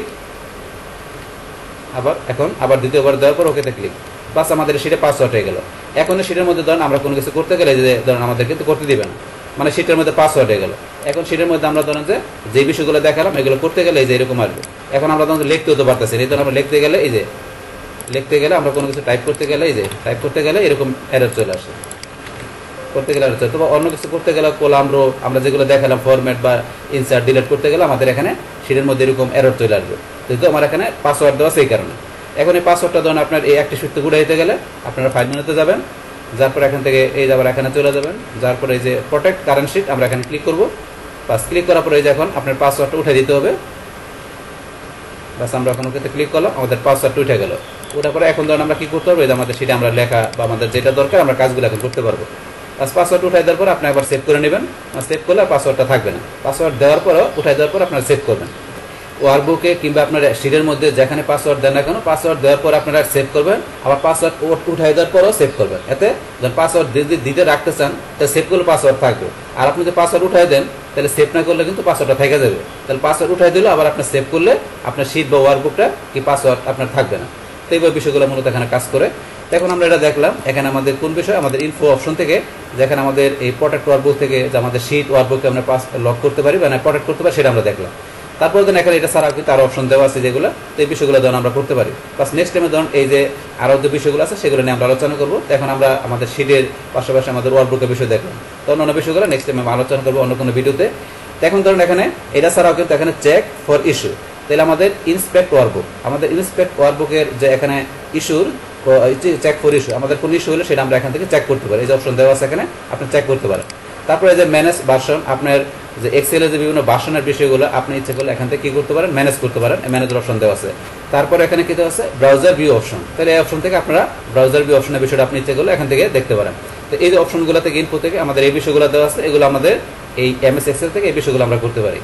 আবার দ্বিতীয়বার দেওয়ার পর ওকেতে ক্লিক, বাস আমাদের সেটা পাসওয়ার্ড হয়ে গেল। এখন সেটার মধ্যে ধরুন আমরা কোনো কিছু করতে গেলে যে ধরুন আমাদের কিন্তু করতে দিবে না, মানে সেটার মধ্যে পাসওয়ার্ড হয়ে গেল। এখন সেটার মধ্যে আমরা ধরেন যে বিষয়গুলো দেখালাম এগুলো করতে গেলে এই যে এরকম আসবে। এখন আমরা তখন লিখতেও তো পারতেছি, এই ধরুন আমরা লিখতে গেলে এই যে লিখতে গেলে আমরা কোনো কিছু টাইপ করতে গেলে এই যে টাইপ করতে গেলে এরকম এরর চলে আসে, করতে গেলে এরর চলে। তবে অন্য কিছু করতে গেলে কলাম রো আমরা যেগুলো দেখালাম ফরম্যাট বা ইনসার্ট ডিলিট করতে গেলে আমাদের এখানে সেটার মধ্যে এরকম এরর চলে আসবে, যেহেতু আমার এখানে পাসওয়ার্ড দেওয়া সেই কারণে। এখন এই পাসওয়ার্ডটা ধরুন আপনার এই একটা শিট ঘুরে দিতে গেলে আপনারা ফাইল মেনুতে যাবেন, যার পর এখান থেকে এই যাবার এখানে চলে যাবেন, যার পরে এই যে প্রোটেক্ট কারেন্ট শিট আমরা এখানে ক্লিক করবো। বাস, ক্লিক করার পরে এই যে এখন আপনার পাসওয়ার্ডটা উঠে দিতে হবে। বাস, আমরা এখন ওকে ক্লিক করলাম, আমাদের পাসওয়ার্ডটা উঠে গেল। ওটা পরে এখন ধরুন আমরা কি করতে পারবো, আমাদের সেটা আমরা লেখা বা আমাদের যেটা দরকার আমরা কাজগুলো এখন করতে পারবো। বাস, পাসওয়ার্ড উঠাই দেওয়ার পর আপনি একবার সেভ করে নেবেন, সেভ করলে পাসওয়ার্ডটা থাকবে না। পাসওয়ার্ড দেওয়ার পরও উঠাই দেওয়ার পর আপনারা সেভ করবেন ওয়ার্কবুকে কিংবা আপনার শিটের মধ্যে যেখানে পাসওয়ার্ড দেন না কেন, পাসওয়ার্ড দেওয়ার পর আপনারা সেভ করবেন, আবার পাসওয়ার্ড উঠাই দেওয়ার পরও সেভ করবেন। এতে যখন পাসওয়ার্ড দিতে রাখতে চান তাহলে সেভ করলে পাসওয়ার্ড থাকবে, আর আপনি যদি পাসওয়ার্ড উঠাই দেন তাহলে সেভ না করলে কিন্তু পাসওয়ার্ডটা থেকে যাবে। তাহলে পাসওয়ার্ড উঠাই দিলে আবার আপনার সেভ করলে আপনার শিট বা ওয়ার্কবুকটা কি পাসওয়ার্ড আপনার থাকবে না। তো এইভাবে বিষয়গুলো মূলত এখানে কাজ করে। এখন আমরা এটা দেখলাম, এখানে আমাদের কোন বিষয় আমাদের ইনফো অপশন থেকে যেখানে আমাদের এই প্রোটেক্ট ওয়ার্কবুক থেকে যে আমাদের শিট ওয়ার্কবুককে আমরা লক করতে পারি বা প্রোটেক্ট করতে পারি সেটা আমরা দেখলাম। তারপরে ধরুন এখানে এটা ছাড়াও কিন্তু আরো অপশন দেওয়া আছে যেগুলো, তো এই বিষয়গুলো ধরুন আমরা করতে পারি। বাস, নেক্সট টাইমে ধরুন এই যে আরো যে বিষয়গুলো আছে সেগুলো নিয়ে আমরা আলোচনা করবো। এখন আমরা আমাদের শিটের পাশাপাশি আমাদের ওয়ার্কবুকের বিষয় দেখলাম, তখন অন্য বিষয়গুলো নেক্সট টাইমে আলোচনা করবো অন্য কোনো ভিডিওতে। এখন ধরুন এখানে এটা ছাড়াও কিন্তু এখানে চেক ফর ইস্যু, তাহলে আমাদের ইন্সপেক্ট ওয়ার্কবুক, আমাদের ইন্সপেক্ট ওয়ার্কবুকের যে এখানে ইস্যুর চেক ফর ইস্যু, আমাদের কোন ইস্যু হলে সেটা আমরা এখান থেকে চেক করতে পারি। এই যে অপশন দেওয়া আছে এখানে আপনি চেক করতে পারেন। তারপরে যে ম্যানেজ ভার্সন, আপনার যে এক্সেলের যে বিভিন্ন ভার্সনের বিষয়গুলো আপনি ইচ্ছে করলে এখান থেকে কি করতে পারেন, ম্যানেজ করতে পারেন, ম্যানেজার অপশন দেওয়া আছে। তারপরে এখানে কি দেওয়া আছে, ব্রাউজার ভিউ অপশন, তাহলে এই অপশন থেকে আপনারা ব্রাউজার ভিউ অপশনের বিষয়টা আপনি ইচ্ছে করলে এখান থেকে দেখতে পারেন। তো এই যে অপশনগুলো থেকে ইনপু থেকে আমাদের এই বিষয়গুলো দেওয়া আছে, এগুলো আমাদের এই এমএস এক্সেল থেকে এই বিষয়গুলো আমরা করতে পারি।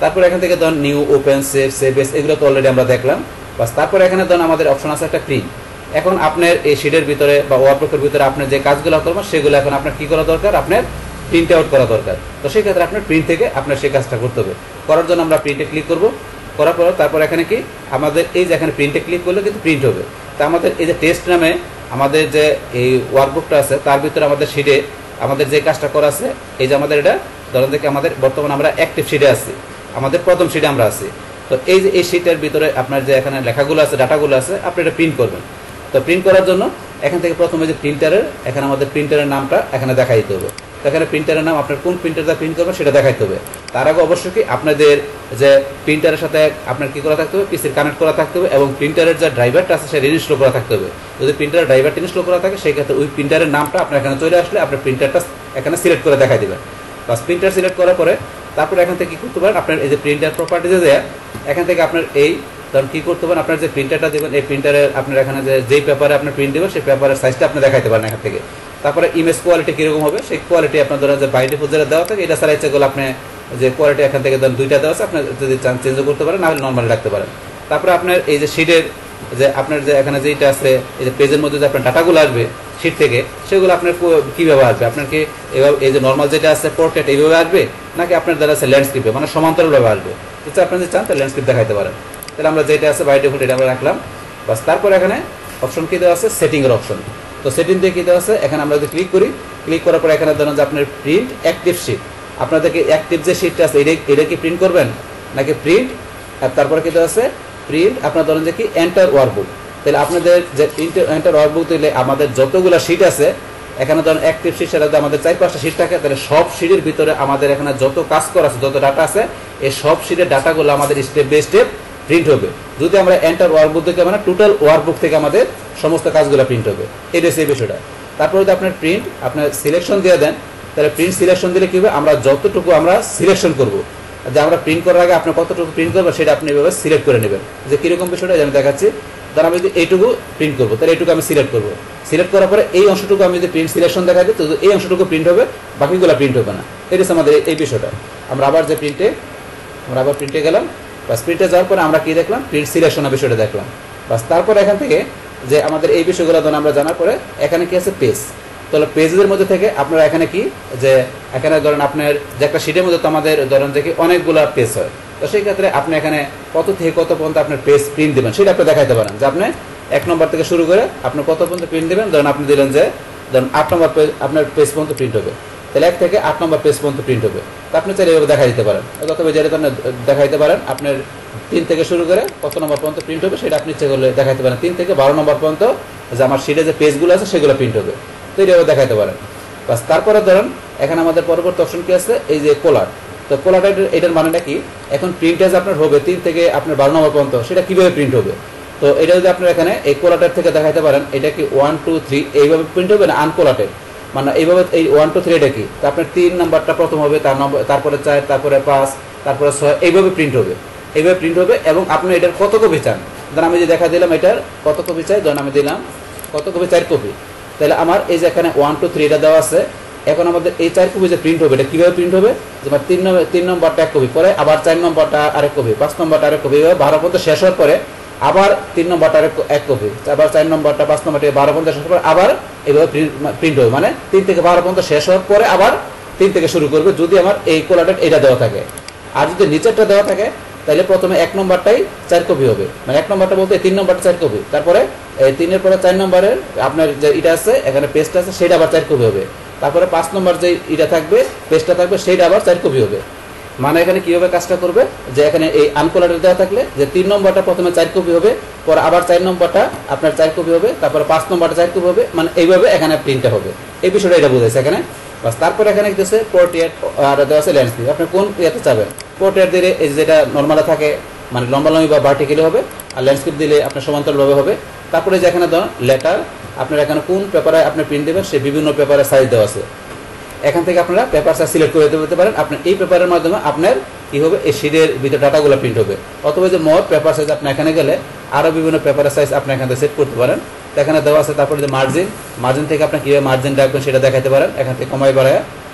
তারপর এখান থেকে ধরুন নিউ, ওপেন, সেভ এস, এগুলো তো অলরেডি আমরা দেখলাম। বাস তারপর এখানে ধরুন আমাদের অপশন আছে একটা প্রিন্ট। এখন আপনার এই শিটের ভিতরে বা ওয়ার্কবুকের ভিতরে আপনার যে কাজগুলো করবেন সেগুলো এখন আপনার কি করা দরকার, আপনার প্রিন্ট আউট করা দরকার। তো সেই ক্ষেত্রে আপনার প্রিন্ট থেকে আপনার সেই কাজটা করতে হবে। করার জন্য আমরা প্রিন্টে ক্লিক করব। করার পর তারপর এখানে কি আমাদের এই যে এখানে প্রিন্টে ক্লিক করলে কিন্তু প্রিন্ট হবে। তা আমাদের এই যে টেস্ট নামে আমাদের যে এই ওয়ার্কবুকটা আছে তার ভিতরে আমাদের শিটে আমাদের যে কাজটা করা আছে, এই যে আমাদের এটা ধরেন দেখে আমাদের বর্তমানে আমরা অ্যাক্টিভ শিটে আছি, আমাদের প্রথম শিটে আমরা আছি। তো এই যে এই শিটের ভিতরে আপনার যে এখানে লেখাগুলো আছে, ডাটাগুলো আছে, আপনি এটা প্রিন্ট করবেন। তো প্রিন্ট করার জন্য এখান থেকে প্রথমে যে প্রিন্টারের, এখানে আমাদের প্রিন্টারের নামটা এখানে দেখাইতে হবে। তো এখানে প্রিন্টারের নাম আপনার কোন প্রিন্টারটা প্রিন্ট করবেন সেটা দেখাইতে হবে। তার আগে অবশ্যই কি আপনাদের যে প্রিন্টারের সাথে আপনার কি করা থাকতে হবে, পিসির কানেক্ট করা থাকতে হবে এবং প্রিন্টারের যে ড্রাইভারটা আছে সেটা ইনস্টল করা থাকতে হবে। যদি প্রিন্টারের ড্রাইভারটা ইনস্টল করা থাকে সেই ক্ষেত্রে ওই প্রিন্টারের নামটা আপনার এখানে চলে আসলে আপনার প্রিন্টারটা এখানে সিলেক্ট করে দেখাই দেবেন। বাস প্রিন্টার সিলেক্ট করার পরে তারপরে এখান থেকে কি করতে পারেন, আপনার এই যে প্রিন্টার প্রপার্টিজে দেয় এখান থেকে আপনার এই ধরুন কী করতে পারেন, আপনার যে প্রিন্টারটা দেবেন এই প্রিন্টারের আপনার এখানে যেই পেপারে আপনার প্রিন্ট দেবেন সেই পেপারের সাইজটা আপনি দেখাইতে পারেন এখান থেকে। তারপরে ইমেজ কোয়ালিটি কীরকম হবে সেই কোয়ালিটি আপনার ধরেন যে বাই ডিফল্ট যেটা দেওয়া থাকে এটা ছাড়া ইচ্ছেগুলো আপনি যে কোয়ালিটি এখান থেকে ধরেন দুইটা দেওয়া আছে, আপনি যদি চান চেঞ্জও করতে পারেন, নাহলে নর্মালি রাখতে পারেন। তারপরে আপনার এই যে শিটের যে আপনার যে এখানে যেটা আছে এই যে পেজের মধ্যে যে আপনার ডাটাগুলো আসবে শিট থেকে, সেগুলো আপনার কীভাবে আসবে, আপনার কি এভাবে এই যে নর্মাল যেটা আছে পোর্ট্রেট এইভাবে আসবে, নাকি আপনার দ্বারা আছে ল্যান্ডস্কেপে মানে সমান্তরালভাবে আসবে। যদি আপনি যদি চান তাহলে ল্যান্ডস্কেপ দেখাইতে পারেন। তাহলে আমরা যেটা আছে বাই ডিফল্ট এটা আমরা রাখলাম। বাস তারপর এখানে অপশন কী দেওয়া আছে, সেটিংয়ের অপশন। তো সেটিং দিয়ে কী দেওয়া আছে, এখানে আমরা যদি ক্লিক করি, ক্লিক করার পর এখানে ধরুন যে আপনার প্রিন্ট অ্যাক্টিভ শিট, আপনাদেরকে অ্যাক্টিভ যে শিটটা আছে এটা কি প্রিন্ট করবেন নাকি প্রিন্ট, আর তারপরে কী দেওয়া আছে প্রিন্ট আপনার ধরেন যে কি এন্টার ওয়ার্কবুক। তাহলে আপনাদের যে এন্টার ওয়ার্কবুক দিলে আমাদের যতগুলো শিট আছে এখানে ধরেন অ্যাক্টিভ শিট সেটাতে আমাদের 4-5টা শিট থাকে, তাহলে সব শিটের ভিতরে আমাদের এখানে যত কাজ করা আছে, যত ডাটা আছে, এই সব শিটের ডাটাগুলো আমাদের স্টেপ বাই স্টেপ প্রিন্ট হবে। যদি আমরা এন্টার ওয়ার্কবুক থেকে মানে টোটাল ওয়ার্কবুক থেকে আমাদের সমস্ত কাজগুলো প্রিন্ট হবে, এটা সেই বিষয়টা। তারপরে যদি আপনার প্রিন্ট আপনার সিলেকশন দিয়ে দেন, তাহলে প্রিন্ট সিলেকশন দিলে কী হবে, আমরা যতটুকু আমরা সিলেকশন করব, যে আমরা প্রিন্ট করার আগে আপনার কতটুকু প্রিন্ট করবো সেটা আপনি এভাবে সিলেক্ট করে নেবেন। যে কীরকম বিষয়টা আমি দেখাচ্ছি, ধর আমি যদি এইটুকু প্রিন্ট করবো তাহলে এইটুকু আমি সিলেক্ট করবো, সিলেক্ট করার পরে এই অংশটুকু আমি যদি প্রিন্ট সিলেকশন দেখাই দিই তো এই অংশটুকু প্রিন্ট হবে, বাকিগুলো প্রিন্ট হবে না। এটা হচ্ছে আমাদের এই বিষয়টা। আমরা আবার যে আমরা আবার প্রিন্টে গেলাম, বাস প্রিন্টে যাওয়ার পরে আমরা কী দেখলাম, প্রিন্ট সিলেকশনের বিষয়টা দেখলাম। বাস তারপরে এখান থেকে যে আমাদের এই বিষয়গুলো ধরুন আমরা জানার পরে এখানে কি আছে পেজ, তাহলে পেজের মধ্যে থেকে আপনারা এখানে কি যে এখানে ধরেন আপনার যে একটা শিটের মধ্যে তো আমাদের ধরেন যে কি অনেকগুলো পেজ হয়, তো সেই ক্ষেত্রে আপনি এখানে কত থেকে কত পর্যন্ত আপনার পেজ প্রিন্ট দেবেন সেটা আপনি দেখাইতে পারেন, যে আপনি 1 নম্বর থেকে শুরু করে আপনি কত পর্যন্ত প্রিন্ট দেবেন। ধরেন আপনি দিলেন যে ধরেন 8 নম্বর পেজ আপনার পেজ পর্যন্ত প্রিন্ট হবে, তাহলে 1 থেকে 8 নম্বর পেজ পর্যন্ত প্রিন্ট হবে। তো আপনি চাইলে এভাবে দেখাই দিতে পারেন, অথবা যেটা দেখাইতে পারেন আপনার 3 থেকে শুরু করে কত নম্বর পর্যন্ত প্রিন্ট হবে সেটা আপনি ইচ্ছে করলে দেখাইতে পারেন। 3 থেকে 12 নম্বর পর্যন্ত যে আমার শিটে যে পেজগুলো আছে সেগুলো প্রিন্ট হবে, তো এইভাবে দেখাইতে পারেন। বাস তারপরে ধরেন এখানে আমাদের পরবর্তী অপশন কি আছে, এই যে কোলার। তো কোলার এটার মানেটা কি, এখন প্রিন্টেজ আপনার হবে 3 থেকে আপনার 12 নম্বর পর্যন্ত, সেটা কীভাবে প্রিন্ট হবে। তো এটা যদি আপনার এখানে এই কোলাটার থেকে দেখাইতে পারেন, এটা কি 1 2 3 এইভাবে প্রিন্ট হবে না আনকোলাটেড, মানে এইভাবে এই 1 2 3 এটা কি, তো আপনার 3 নাম্বারটা প্রথম হবে, তারপরে 4, তারপরে 5, তারপরে 6 এইভাবে প্রিন্ট হবে, এইভাবে প্রিন্ট হবে। এবং আপনি এটার কত কপি চান, ধরেন আমি যে দেখা দিলাম এটার কত কপি চাই, ধরেন আমি দিলাম কত কপি, 4 কপি। তাহলে আমার এই যে এখানে 1 2 3 এটা দেওয়া আছে, এখন আমাদের এই 4 কপি যে প্রিন্ট হবে এটা কীভাবে প্রিন্ট হবে, যে 3 নম্বরটা 1 কপি, পরে আবার 4 নম্বরটা আরেক কপি, 5 নম্বরটা আরেক কপি, এভাবে 12 পর্যন্ত শেষ হওয়ার পরে আবার 3 নম্বরটা 1 কপি, আবার 4 নম্বরটা 5 নম্বরটা 12 পর্যন্ত শেষ হওয়ার পরে আবার এইভাবে প্রিন্ট হবে, মানে 3 থেকে 12 পর্যন্ত শেষ হওয়ার পরে আবার 3 থেকে শুরু করবে, যদি আমার এই কোলাটেড এটা দেওয়া থাকে। আর যদি নিচেরটা দেওয়া থাকে তাহলে প্রথমে 1 নম্বরটাই 4 কপি হবে, মানে 1 নম্বরটা বলতে 3 নম্বরটা 4 কপি, তারপরে এই 3-এর পরে 4 নম্বরের আপনার যে এটা আছে এখানে পেজটা আছে সেটা আবার 4 কপি হবে, তারপরে 5 নম্বর যে এটা থাকবে পেজটা থাকবে সেটা আবার 4 কপি হবে। মানে এখানে কীভাবে কাজটা করবে, যে এখানে এই আনকোলাটেড দেওয়া থাকলে যে 3 নম্বরটা প্রথমে 4 কপি হবে, পরে আবার 4 নম্বরটা আপনার 4 কপি হবে, তারপরে 5 নম্বরটা 4 কপি হবে, মানে এইভাবে এখানে প্রিন্টটা হবে। এই বিষয়টা এটা বোঝাইছে এখানে। বাস তারপরে এখানে দিতেছে পোর্ট্রেট আর দেওয়া আছে ল্যান্ডস্কেপ, আপনি কোন ইয়েতে চাবেন। পোর্ট্রেট দিলে এই যেটা নর্মালে থাকে মানে লম্বালম্বি বা ভার্টিক্যালি হবে, আর ল্যান্ডস্কেপ দিলে আপনার সমান্তরালভাবে হবে। তারপরে যে এখানে ধরুন লেটার, আপনার এখানে কোন পেপারে আপনি প্রিন্ট দেবেন সে বিভিন্ন পেপারের সাইজ দেওয়া আছে, এখান থেকে আপনারা পেপার সাইজ সিলেক্ট করে দিতে পারেন। আপনার এই পেপারের মাধ্যমে আপনার কী হবে, এই শিটের ভিতরে ডাটাগুলো প্রিন্ট হবে। অথবা যে মোট পেপার সাইজ আপনি এখানে গেলে আরও বিভিন্ন পেপারের সাইজ আপনি এখান থেকে সেট করতে পারেন, এখানে দেওয়া আছে। তারপরে যে মার্জিন থেকে আপনি কীভাবে মার্জিন রাখবেন সেটা দেখাতে পারেন, এখান থেকে কমাই বাড়ায়।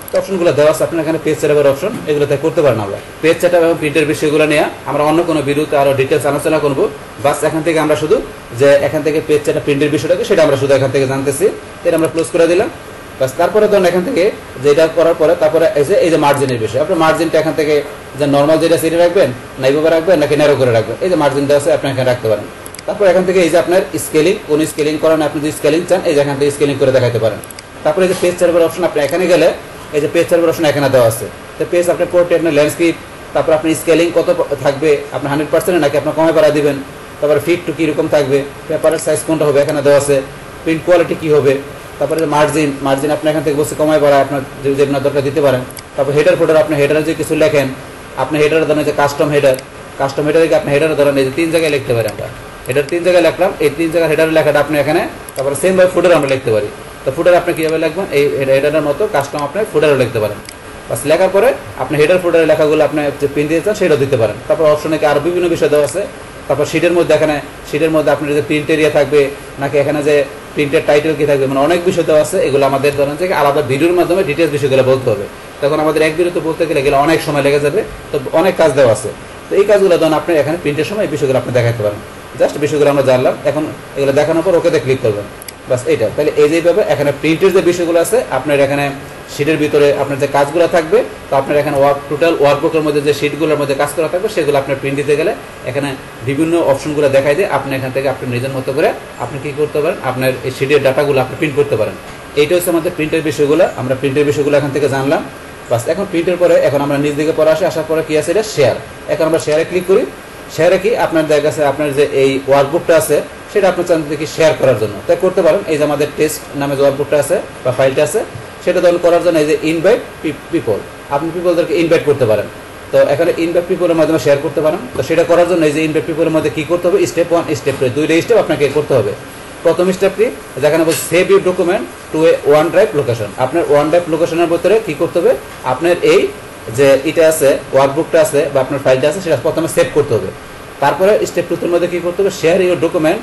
অপশনগুলো দেওয়া আছে আপনার এখানে পেজ সেটআপের অপশন, এগুলোতে করতে পারেন। আমরা পেজ সেটআপ এবং প্রিন্টের বিষয়গুলো নিয়ে আমরা অন্য কোনো ভিডিওতে আরো ডিটেইলস আলোচনা করব। বাস এখান থেকে আমরা শুধু যে এখান থেকে পেজ সেটআপ প্রিন্টের বিষয়টাকে সেটা আমরা শুধু এখান থেকে জানতেছি, এটা আমরা ক্লোজ করে দিলাম। বাস তারপরে ধরুন এখান থেকে যেটা করার পরে তারপরে এই যে মার্জিনের বিষয়, আপনি মার্জিনটা এখান থেকে যে নর্মাল যেটা সেটা রাখবেন না এইভাবে রাখবেন নাকি ন্যারো করে রাখবেন, এই যে মার্জিনটা আছে আপনি এখানে রাখতে পারেন। তারপর এখান থেকে এই যে আপনার স্কেলিং, কোন স্কেলিং করেন আপনি যদি স্কেলিং চান এই যে এখান থেকে স্কেলিং করে দেখাতে পারেন। তারপরে এই যে পেজ সেটআপের অপশন আপনি এখানে গেলে এই যে পেজ সেটআপের অপশন এখানে দেওয়া আছে, তো পেজ আপনি পোর্ট্রেট না ল্যান্ডস্কেপ, তারপর আপনি স্কেলিং কত থাকবে আপনি 100% নাকি আপনি কমায় বাড়া দিবেন, তারপরে ফিট টু কিরকম থাকবে, পেপারের সাইজ কোনটা হবে এখানে দেওয়া আছে, প্রিন্ট কোয়ালিটি কি হবে, তারপরে মার্জিন আপনি এখান থেকে বসে কমায় বাড়া আপনার যে আপনার দরকার দিতে পারেন। তারপর হেডার ফোল্ডার আপনি হেডারে যে কিছু লেখেন আপনি হেডার ধরেন যে কাস্টম হেডারে আপনি হেডার ধরেন এই যে 3 জায়গায় লিখতে পারি, আমরা হেডার 3 জায়গায় লিখলাম, এই 3 জায়গার হেডার লেখাটা আপনি এখানে তারপরে সেম ভাবে ফুটার আমরা লিখতে পারি। তো ফুটার আপনি কিভাবে লিখবেন এই হেডারের মতো কাস্টম আপনি ফুটারও লিখতে পারেন। বাস লেখার পরে আপনি হেডার ফুটারের লেখাগুলো আপনি যে প্রিন্ট দিতে চান সেটাও দিতে পারেন। তারপর অপশনে আরো বিভিন্ন বিষয় দেওয়া আছে। তারপর শিটের মধ্যে এখানে শিটের মধ্যে আপনার যে প্রিন্ট এরিয়া থাকবে নাকি এখানে যে প্রিন্টের টাইটেল কি থাকবে, মানে অনেক বিষয় দেওয়া আছে। এগুলো আমাদের ধরেন যে আলাদা ভিডিওর মাধ্যমে ডিটেলস বিষয়গুলো বলতে হবে, তখন আমাদের এক ভিডিওতে বলতে গেলে এগুলো অনেক সময় লেগে যাবে। তো অনেক কাজ দেওয়া আছে, তো এই কাজগুলো ধরুন আপনি এখানে প্রিন্টের সময় এই বিষয়গুলো আপনি দেখাতে পারেন। জাস্ট বিষয়গুলো আমরা জানলাম, এখন এগুলো দেখানোর পর ওকেতে ক্লিক করবেন, বাস এইটা। তাহলে এই যেভাবে এখানে প্রিন্টের যে বিষয়গুলো আছে আপনার এখানে শিটের ভিতরে আপনার যে কাজগুলো থাকবে, তো আপনার এখানে টোটাল ওয়ার্কবুকের মধ্যে যে শিটগুলোর মধ্যে কাজ করা থাকবে সেগুলো আপনার প্রিন্ট দিতে গেলে এখানে বিভিন্ন অপশনগুলো দেখাই দিয়ে আপনি এখান থেকে আপনি নিজের মতো করে আপনি কি করতে পারেন, আপনার এই শিটের ডাটাগুলো আপনি প্রিন্ট করতে পারেন। এইটা হচ্ছে আমাদের প্রিন্টের বিষয়গুলো, আমরা প্রিন্টের বিষয়গুলো এখান থেকে জানলাম। বাস এখন প্রিন্টের পরে এখন আমরা নিজ দিকে পরে আসার পরে কি আছে এটা শেয়ার। এখন আমরা শেয়ারে ক্লিক করি। শেয়ারে কি আপনার দেখা আছে আপনার যে এই ওয়ার্কবুকটা আছে সেটা আপনি চান দেখি শেয়ার করার জন্য, তাই করতে পারেন। এই যে আমাদের টেস্ট নামে যে ওয়ার্কবুকটা আছে বা ফাইলটা আছে সেটা ধরুন করার জন্য এই যে ইনভাইট পিপল, আপনি পিপলদেরকে ইনভাইট করতে পারেন। তো এখানে ইনভাইট পিপলের মাধ্যমে শেয়ার করতে পারেন। তো সেটা করার জন্য এই যে ইনভাইট পিপলের মধ্যে কি করতে হবে, স্টেপ 1 স্টেপ 2 দুইটা স্টেপ আপনাকে করতে হবে। প্রথম স্টেপটি যেখানে বলছে save your document to a OneDrive location, আপনার OneDrive লোকেশনের ভিতরে কি করতে হবে, আপনার এই যে এটা আছে ওয়ার্কবুকটা আছে বা আপনার ফাইলটা আছে সেটা প্রথমে সেভ করতে হবে। তারপরে স্টেপ 2 এর মধ্যে কি করতে হবে, share your document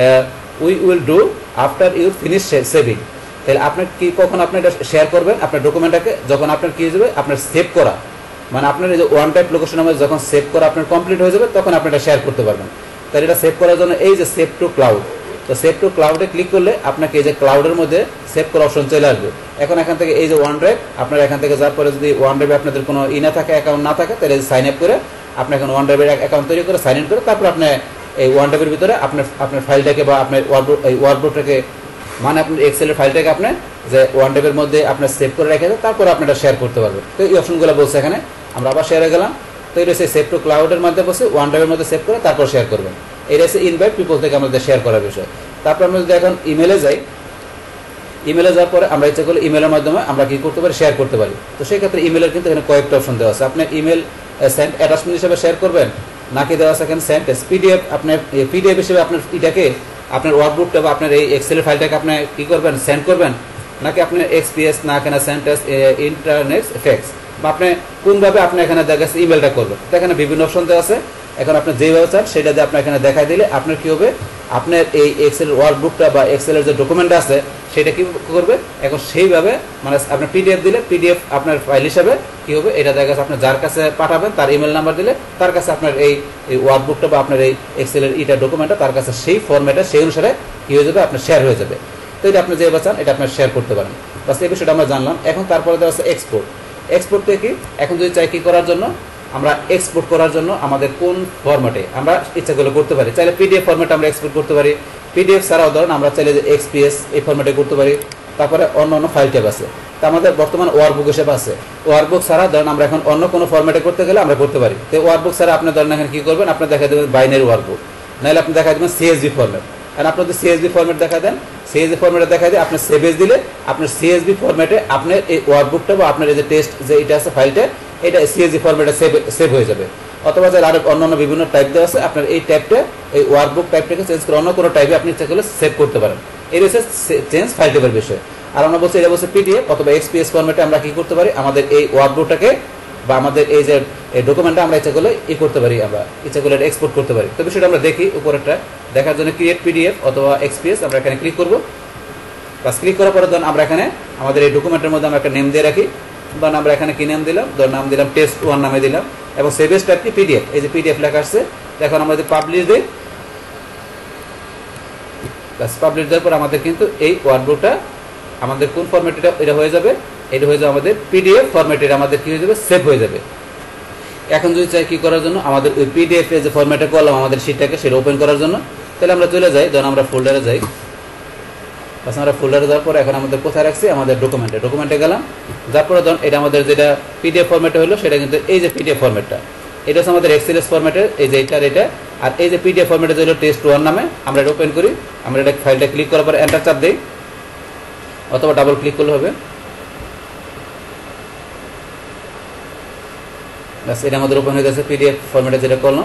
we will do after your finish saving. তাহলে আপনার কি কখন আপনি এটা শেয়ার করবেন, আপনার ডকুমেন্টটাকে যখন আপনার কি হয়ে যাবে আপনার সেভ করা, মানে আপনার এই যে OneDrive লোকেশনের মধ্যে যখন সেভ করা আপনার কমপ্লিট হয়ে যাবে তখন আপনি এটা শেয়ার করতে পারবেন। তাহলে এটা সেভ করার জন্য এই যে সেভ টু ক্লাউড, তো সেভ টু ক্লাউডে ক্লিক করলে আপনাকে এই যে ক্লাউডের মধ্যে সেভ করা অপশন চলে আসবে। এখন এখান থেকে এই যে OneDrive আপনার এখান থেকে যাওয়ার পরে যদি OneDrive আপনাদের কোনো না থাকে অ্যাকাউন্ট না থাকে তাহলে সাইন আপ করে আপনি এখন OneDrive অ্যাকাউন্ট তৈরি করে সাইন ইন করে তারপর আপনি এই OneDrive এর ভিতরে আপনার ফাইলটাকে বা আপনার ওয়ার্কবুকটাকে মানে আপনার এক্সেলের ফাইলটাকে আপনি যে OneDrive এর মধ্যে আপনার সেভ করে রেখে দেন, তারপর আপনি এটা শেয়ার করতে পারবেন। তো এই অপশনগুলো বলছে এখানে, আমরা আবার শেয়ারে গেলাম। তো এটা হচ্ছে সেভ টু ক্লাউডের মধ্যে বসে OneDrive এর মধ্যে সেভ করে তারপর শেয়ার করবেন। এটা হচ্ছে ইনভাইট পিপল থেকে আমাদের শেয়ার করার বিষয়। তারপর আমরা যদি এখন ইমেলে যাই, ইমেলে যাওয়ার পরে আমরা ইচ্ছা করলে ইমেলের মাধ্যমে আমরা কি করতে পারি, শেয়ার করতে পারি। তো সেই ক্ষেত্রে ইমেলের কিন্তু এখানে কয়েকটা অপশন দেওয়া আছে। আপনি ইমেল সেন্ড অ্যাটাচমেন্ট হিসেবে শেয়ার করবেন নাকি দেওয়া আছে এখানে সেন্ড পিডিএফ, আপনার পিডিএফ হিসেবে আপনার এটাকে আপনার ওয়ার্কবুকটা বা আপনার এই এক্সেলের ফাইলটাকে আপনি কি করবেন, সেন্ড করবেন নাকি আপনি এক্সপিএস না কেনা সেন্টেন্স ইন্টারনেট এফেক্টস বা আপনি কোনভাবে আপনি এখানে দেখা যাচ্ছে ইমেলটা করবেন। তো এখানে বিভিন্ন অপশন দেওয়া আছে। এখন আপনি যেভাবে চান সেটা দিয়ে আপনি এখানে দেখাই দিলে আপনার কি হবে, আপনার এই এক্সেলের ওয়ার্কবুকটা বা এক্সেলের যে ডকুমেন্ট আছে সেটা কি করবে, এখন সেইভাবে মানে আপনার পিডিএফ দিলে পিডিএফ আপনার ফাইল হিসাবে কি হবে, এটা দেখা যাচ্ছে আপনি যার কাছে পাঠাবেন তার ইমেল নাম্বার দিলে তার কাছে আপনার এই ওয়ার্কবুকটা বা আপনার এই এক্সেলের ইটা ডকুমেন্টটা তার কাছে সেই ফরম্যাটে সেই অনুসারে কি হয়ে যাবে, আপনার শেয়ার হয়ে যাবে। তো এটা আপনি যেভাবে চান এটা আপনার শেয়ার করতে পারেন। বাস এই বিষয়টা আমরা জানলাম। এখন তারপরে দেওয়া আছে এক্সপোর্ট। এক্সপোর্ট থেকে এখন যদি চাই কি করার জন্য, আমরা এক্সপোর্ট করার জন্য আমাদের কোন ফরম্যাটে আমরা ইচ্ছাগুলো করতে পারি। চাইলে পিডিএফ ফরম্যাটে আমরা এক্সপোর্ট করতে পারি, পিডিএফ ছাড়াও ধরুন আমরা চাইলে যে এক্সপিএস এই ফরম্যাটে করতে পারি। তারপরে অন্য অন্য ফাইল ট্যাব আছে। তা আমাদের বর্তমান ওয়ার্কবুক হিসেবে আছে। ওয়ার্কবুক ছাড়া ধরেন আমরা এখন অন্য কোনো ফরম্যাটে করতে গেলে আমরা করতে পারি। তো ওয়ার্কবুক ছাড়া আপনি ধরেন এখানে কি করবেন, আপনি দেখা দেবেন বাইনারি ওয়ার্কবুক, নাহলে আপনি দেখা দেবেন সিএসভি ফরম্যাট। আর আপনি যদি সিএসভি ফরম্যাট দেখা দেন, সিএসভি ফরম্যাটে দেখা দিয়ে আপনার সেভেজ দিলে আপনার সিএসভি ফরম্যাটে আপনার এই ওয়ার্কবুকটা বা আপনার এই যে টেস্ট যে এটা আছে ফাইলটা এটা সিএসভি ফরম্যাটে সেভ হয়ে যাবে। অথবা যার আরো অন্যান্য বিভিন্ন টাইপ দেওয়া আছে আপনার এই টাইপটা এই ওয়ার্কবুক টাইপটাকে চেঞ্জ করে অন্য কোনো টাইপে আপনি ইচ্ছা করলে সেভ করতে পারেন। এই হচ্ছে চেঞ্জ ফাইল টাইপের বিষয়। আর আমরা বলছি এটা বলছে পিডিএফ অথবা এক্সপিএস ফরম্যাটে আমরা কি করতে পারি, আমাদের এই ওয়ার্কবুকটাকে বা আমাদের এই যে ডকুমেন্টটা আমরা ইচ্ছা করলে করতে পারি, আমরা ইচ্ছা করলে এক্সপোর্ট করতে পারি। তো বিষয়টা আমরা দেখি উপরেরটা দেখার জন্য ক্রিয়েট পিডিএফ অথবা এক্সপিএস আমরা এখানে ক্লিক করবো। বাস ক্লিক করার পরে ধরুন আমরা এখানে আমাদের এই ডকুমেন্টের মধ্যে আমরা একটা নেম দিয়ে রাখি। ধরুন আমরা এখানে কি নাম দিলাম, ধরুন নাম দিলাম টেস্ট 1 নামে দিলাম এবং সেভেজ টাইপ কি পিডিএফ, এই যে পিডিএফ লেখা আসছে। এখন আমরা যদি পাবলিশ দিই, প্লাস পাবলিশ দেওয়ার পর আমাদের কিন্তু এই ওয়ার্কবুকটা আমাদের কোন ফরম্যাটে এটা হয়ে যাবে, এটা হয়ে যাবে আমাদের পিডিএফ ফরম্যাটে, আমাদের কি হয়ে যাবে, সেভ হয়ে যাবে। এখন যদি চাই কি করার জন্য, আমাদের ওই পিডিএফ এ যে ফরম্যাটে করলাম আমাদের শীটটাকে সেটা ওপেন করার জন্য, তাহলে আমরা চলে যাই, ধরুন আমরা ফোল্ডারে যাই। বাস আমরা ফোল্ডারে যাওয়ার পর এখন আমাদের কোথায় রাখছি, আমাদের ডকুমেন্টে গেলাম। যারপরে ধরুন এটা আমাদের যেটা পিডিএফ ফরম্যাটে হলো সেটা কিন্তু এই যে পিডিএফ ফরম্যাটটা, এটা হচ্ছে আমাদের এক্সএলএস ফরম্যাটের, এই যে এটা। আর এই যে পিডিএফ ফরম্যাটে যেটা টেস্ট 1 নামে, আমরা এটা ওপেন করি। আমরা এটা ফাইলটা ক্লিক করার পর এন্টার চাপ দিই অথবা ডাবল ক্লিক করলে হবে। বাস এটা আমাদের ওপেন হয়ে গেছে পিডিএফ ফরম্যাটে যেটা করলাম।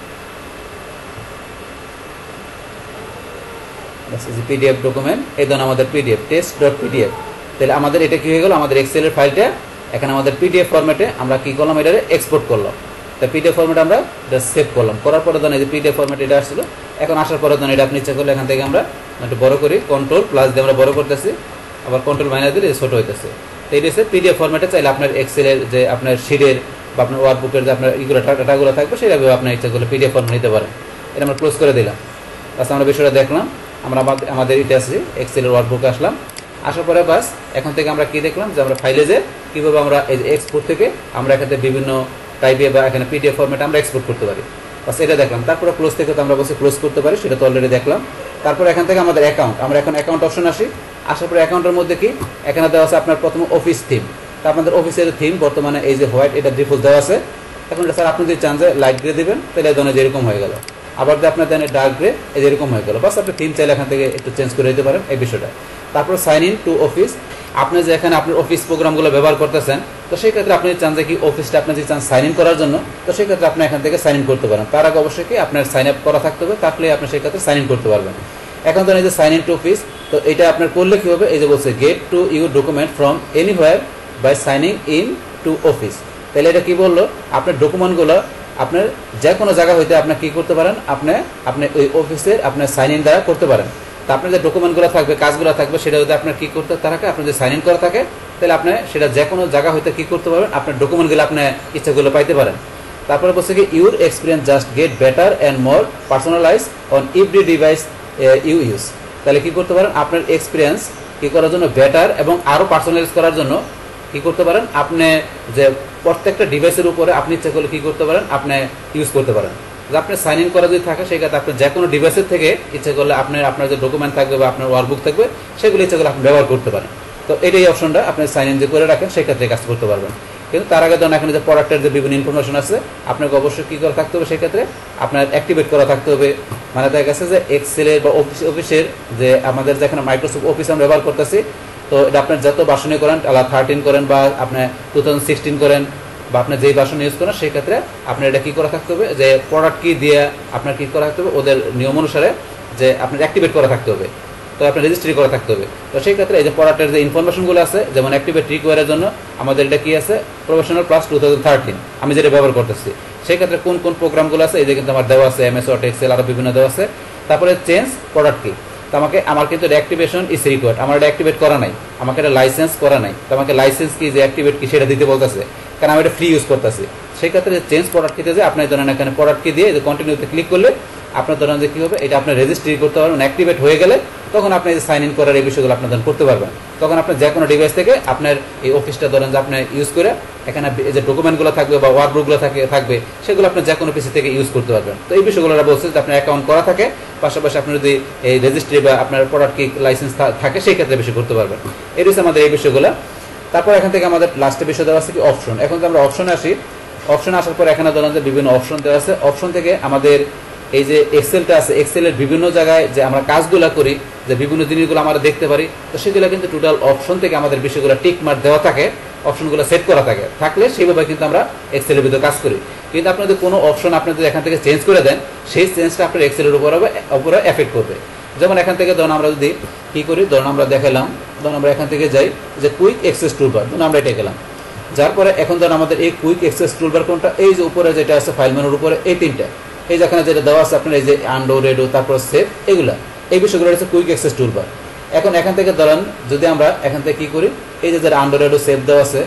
বাস এই যে পিডিএফ ডকুমেন্ট, এই ধরুন আমাদের পিডিএফ test.pdf। তাহলে আমাদের এটা কি হয়ে গেল, আমাদের এক্সেল এর ফাইলটা এখানে আমাদের পিডিএফ ফরম্যাটে আমরা কি করলাম, এটা এক্সপোর্ট করলাম। তাই পিডিএফ ফরম্যাটে আমরা এটা সেভ করলাম, করার পরে ধরুন এই যে পিডিএফ ফরম্যাটে এটা আসছিল। এখন আসার পরে ধরুন এটা আপনি ইচ্ছা করলে এখান থেকে আমরা একটু বড় করি, কন্ট্রোল প্লাস দিয়ে আমরা বড় করতেছি, আবার কন্ট্রোল মাইনাস দিলে ছোট হইতেছে। তো এটা হচ্ছে পিডিএফ ফরম্যাটে। চাইলে আপনার এক্সেলের যে আপনার শিটের বা আপনার ওয়ার্কবুকের যে আপনার এইগুলো ডাটাগুলো থাকবে সেভাবে আপনার ইচ্ছা করলে পিডিএফ ফরম্যাট নিতে পারেন। এটা আমরা ক্লোজ করে দিলাম। বাস আমরা বিষয়টা দেখলাম, আমরা আমাদের এটা আছে এক্সেলের ওয়ার্কবুকে আসলাম। আসার পরে বাস এখন থেকে আমরা কি দেখলাম, যে আমরা ফাইলে যে কীভাবে আমরা এই যে এক্সপোর্ট থেকে আমরা এখানে বিভিন্ন টাইপে বা এখানে পিডিএফ ফরম্যাটে আমরা এক্সপোর্ট করতে পারি। বাস এটা দেখলাম। তারপরে ক্লোজ থেকে তো আমরা বসে ক্লোজ করতে পারি, সেটা তো অলরেডি দেখলাম। তারপরে এখান থেকে আমাদের অ্যাকাউন্ট, আমরা এখন অ্যাকাউন্ট অপশন আসি। আসার পরে অ্যাকাউন্টের মধ্যে কি এখানে দেওয়া আছে আপনার প্রথম অফিস থিম। তা আপনাদের অফিসের থিম বর্তমানে এই যে হোয়াইট, এটা ডিফল্ট দেওয়া আছে। এখন স্যার আপনি যদি চান যে লাইট গ্রে দেবেন, তাহলে এই ধরনের যেরকম হয়ে গেল। আবার যদি আপনার দেন ডার্ক গ্রে, এই যেরকম হয়ে গেল। বাস আপনি থিম চাইলে এখান থেকে একটু চেঞ্জ করে দিতে পারেন এই বিষয়টা। তারপর সাইন ইন টু অফিস, আপনি যে এখানে আপনার অফিস প্রোগ্রামগুলো ব্যবহার করতেছেন, তো সেই ক্ষেত্রে আপনি চান যে কি অফিসটা আপনি যদি চান সাইন ইন করার জন্য, তো সেই ক্ষেত্রে আপনি এখান থেকে সাইন ইন করতে পারেন। তার আগে অবশ্যই কি আপনার সাইন আপ করা থাকতে হবে, তাহলে আপনি সেই ক্ষেত্রে সাইন ইন করতে পারবেন। এখন ধরেন এই যে সাইন ইন টু অফিস, তো এটা আপনার করলে কি হবে, এই যে বলছে get to your document from anywhere by signing in to Office. তাহলে এটা কি বললো, আপনার ডকুমেন্টগুলো আপনার যে কোনো জায়গা হইতে আপনি কি করতে পারেন, আপনি ওই অফিসের আপনার সাইন ইন দ্বারা করতে পারেন। তা আপনার যে ডকুমেন্টগুলো থাকবে, কাজগুলো থাকবে, সেটা যদি আপনার কি করতে থাকে, আপনি যদি সাইন ইন করা থাকে, তাহলে আপনি সেটা যে কোনো জায়গা হইতে কি করতে পারবেন, আপনার ডকুমেন্টগুলো আপনি ইচ্ছাগুলো পাইতে পারেন। তারপরে বলছে কি your experience just get better and more personalize on every device you use. তাহলে কি করতে পারেন, আপনার এক্সপিরিয়েন্স কি করার জন্য বেটার এবং আরও পার্সোনালাইজ করার জন্য কি করতে পারেন, আপনি যে প্রত্যেকটা ডিভাইসের উপরে আপনি ইচ্ছা করলে কি করতে পারেন, আপনি ইউজ করতে পারেন। যে আপনি সাইন ইন করা যদি থাকে, সেই ক্ষেত্রে আপনি যে কোনো ডিভাইসের থেকে ইচ্ছা করলে আপনার যে ডকুমেন্ট থাকবে বা আপনার ওয়ার্কবুক থাকবে, সেগুলো ইচ্ছা করলে আপনি ব্যবহার করতে পারেন। তো এটাই অপশনটা, আপনি সাইন ইন যে করে রাখেন সেই ক্ষেত্রে কাজ করতে পারবেন। কিন্তু তার আগে ধরুন এখানে যে প্রোডাক্টের যে বিভিন্ন ইনফরমেশন আছে, আপনাকে অবশ্যই কী করা থাকতে হবে, সেই ক্ষেত্রে আপনার অ্যাক্টিভেট করা থাকতে হবে। মানে দেখা গেছে যে এক্সেলের বা অফিসের যে আমাদের যেখানে মাইক্রোসফট অফিস আমরা ব্যবহার করতেছি, তো এটা আপনার যত ভার্সনে করেন, 13 করেন বা আপনি 2016 করেন বা আপনি যেই ভার্সন ইউজ করেন, সেই ক্ষেত্রে আপনার এটা কী করা থাকতে হবে, যে প্রোডাক্ট কি দিয়ে আপনার কী করা থাকতে হবে, ওদের নিয়ম অনুসারে যে আপনার অ্যাক্টিভেট করা থাকতে হবে, তো আপনার রেজিস্ট্রি করা থাকতে হবে। তো সেই ক্ষেত্রে এই যে প্রোডাক্টের যে ইনফরমেশনগুলো আছে, যেমন অ্যাক্টিভেট রিকোয়ারের জন্য আমাদের এটা কি আছে, প্রফেশনাল প্লাস 2013 আমি যেটা ব্যবহার করতেছি। সেই ক্ষেত্রে কোন কোন প্রোগ্রামগুলো আছে, এই যে কিন্তু আমার দেওয়া আছে, MS ওয়ার্ড, এক্সেল, আরও বিভিন্ন দেওয়া আছে। তারপরে চেঞ্জ প্রোডাক্ট কি, তো আমার কিন্তু অ্যাক্টিভেশন ইজ রিকোয়ার্ড, আমার এটা অ্যাক্টিভেট করা নাই, আমাকে এটা লাইসেন্স করা নাই। তো আমাকে লাইসেন্স কি, যে অ্যাক্টিভেট কি, সেটা দিতে বলতেছে, কারণ আমি এটা ফ্রি ইউজ করতেছি। সেই ক্ষেত্রে চেঞ্জ প্রোডাক্ট কিতে যে আপনি ধরেন এখানে প্রোডাক্ট কি দিয়ে যে কন্টিনিউতে ক্লিক করলে আপনার ধরেন যে কী হবে, এটা আপনার রেজিস্ট্রি করতে পারবেন। অ্যাক্টিভেট হয়ে গেলে তখন আপনি যে সাইন ইন করার এই বিষয়গুলো আপনার ধরেন করতে পারবেন। তখন আপনার যে কোনো ডিভাইস থেকে আপনার এই অফিসটা ধরেন যে আপনি ইউজ করে এখানে যে ডকুমেন্টগুলো থাকবে বা ওয়ার্কবুকগুলো থাকবে, সেগুলো আপনি যে কোনো পিসি থেকে ইউজ করতে পারবেন। তো এই বিষয়গুলো বলছে যে আপনার অ্যাকাউন্ট করা থাকে, পাশাপাশি আপনি যদি এই রেজিস্ট্রি বা আপনার প্রোডাক্ট কি লাইসেন্স থাকে, সেই ক্ষেত্রে বেশি করতে পারবেন। এই হচ্ছে আমাদের এই বিষয়গুলো। তারপর এখান থেকে আমাদের লাস্টে বিষয় দেওয়া আছে কি অপশন। এখন তো আমরা অপশনে আসি। অপশনে আসার পর এখানে ধরেন যে বিভিন্ন অপশন দেওয়া আছে। অপশন থেকে আমাদের এই যে এক্সেলটা আছে, এক্সেলের বিভিন্ন জায়গায় যে আমরা কাজগুলো করি, যে বিভিন্ন জিনিসগুলো আমরা দেখতে পারি, তো সেগুলো কিন্তু টোটাল অপশন থেকে আমাদের বিষয়গুলো টিক মার্ক দেওয়া থাকে, অপশনগুলো সেট করা থাকলে সেইভাবে কিন্তু আমরা এক্সেলের ভিতরে কাজ করি। কিন্তু আপনি যদি কোনো অপশন আপনি যদি এখান থেকে চেঞ্জ করে দেন, সেই চেঞ্জটা আপনার এক্সেলের উপরে এফেক্ট করবে। যেমন এখান থেকে ধরুন আমরা যদি কী করি, ধরুন আমরা দেখালাম, ধরুন আমরা এখান থেকে যাই যে কুইক অ্যাক্সেস টুলবার, ধরুন আমরা এটা গেলাম। যার পরে এখন ধরুন আমাদের এই কুইক অ্যাক্সেস টুলবার কোনটা, এই যে উপরে যেটা আছে ফাইল মেনুর উপরে, এই তিনটা, এই যেখানে যেটা দেওয়া আছে আপনার এই যে আন্ডো, রেডো, তারপর সেভ, এগুলা এই বিষয়গুলো হচ্ছে কুইক অ্যাক্সেস টুলবার। এখন এখান থেকে ধরেন যদি আমরা এখান থেকে কী করি, এই যে যারা আন্ডো, রেডো, সেভ দেওয়া আছে,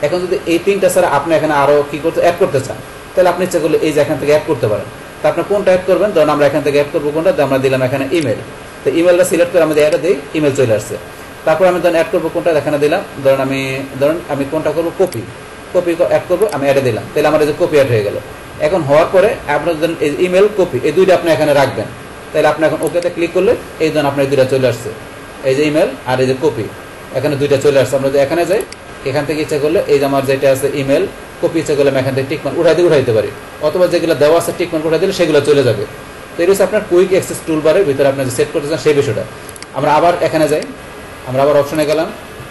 এখন যদি এই 3টা ছাড়া আপনি এখানে আরও কী করতে অ্যাড করতে চান, তাহলে আপনি ইচ্ছা করলে এই যে এখান থেকে অ্যাড করতে পারেন। তো আপনি কোনটা অ্যাড করবেন, ধরুন আমরা এখান থেকে অ্যাড করবো কোনটা, আমরা দিলাম এখানে ইমেল। তো ইমেলটা সিলেক্ট করে আমাদের অ্যাডে দিই, ইমেল চলে আসছে। তারপর আমি ধরুন অ্যাড করবো কোনটা, এখানে দিলাম ধরুন আমি কোনটা করবো, কপি অ্যাড করবো, আমি অ্যাডে দিলাম, তাহলে আমার এই যে কপি অ্যাড হয়ে গেল। এখন হওয়ার পরে আপনার ধরুন এই ইমেল কপি এই দুইটা আপনি এখানে রাখবেন, তাহলে আপনি এখন ওকেতে ক্লিক করলে এই ধরুন আপনার দুইটা চলে আসছে, এই যে ইমেল আর এই যে কপি, এখানে দুইটা চলে আসছে। আমরা যদি এখানে যাই, এখান থেকে ইচ্ছা করলে এই যে আমার যেটা আছে ইমেল কপি, ইচ্ছা করলে আমি এখান থেকে টিকমার্ক উঠাইতে পারি, অথবা যেগুলো দেওয়া আছে টিকমার্ক উঠাই দিলে সেগুলো চলে যাবে। তো এটা হচ্ছে আপনার কুইক অ্যাক্সেস টুলবারের ভিতরে আপনি সেট করতে চান সেই বিষয়টা। আমরা আবার এখানে যাই, আমরা আবার অপশনে গেলাম,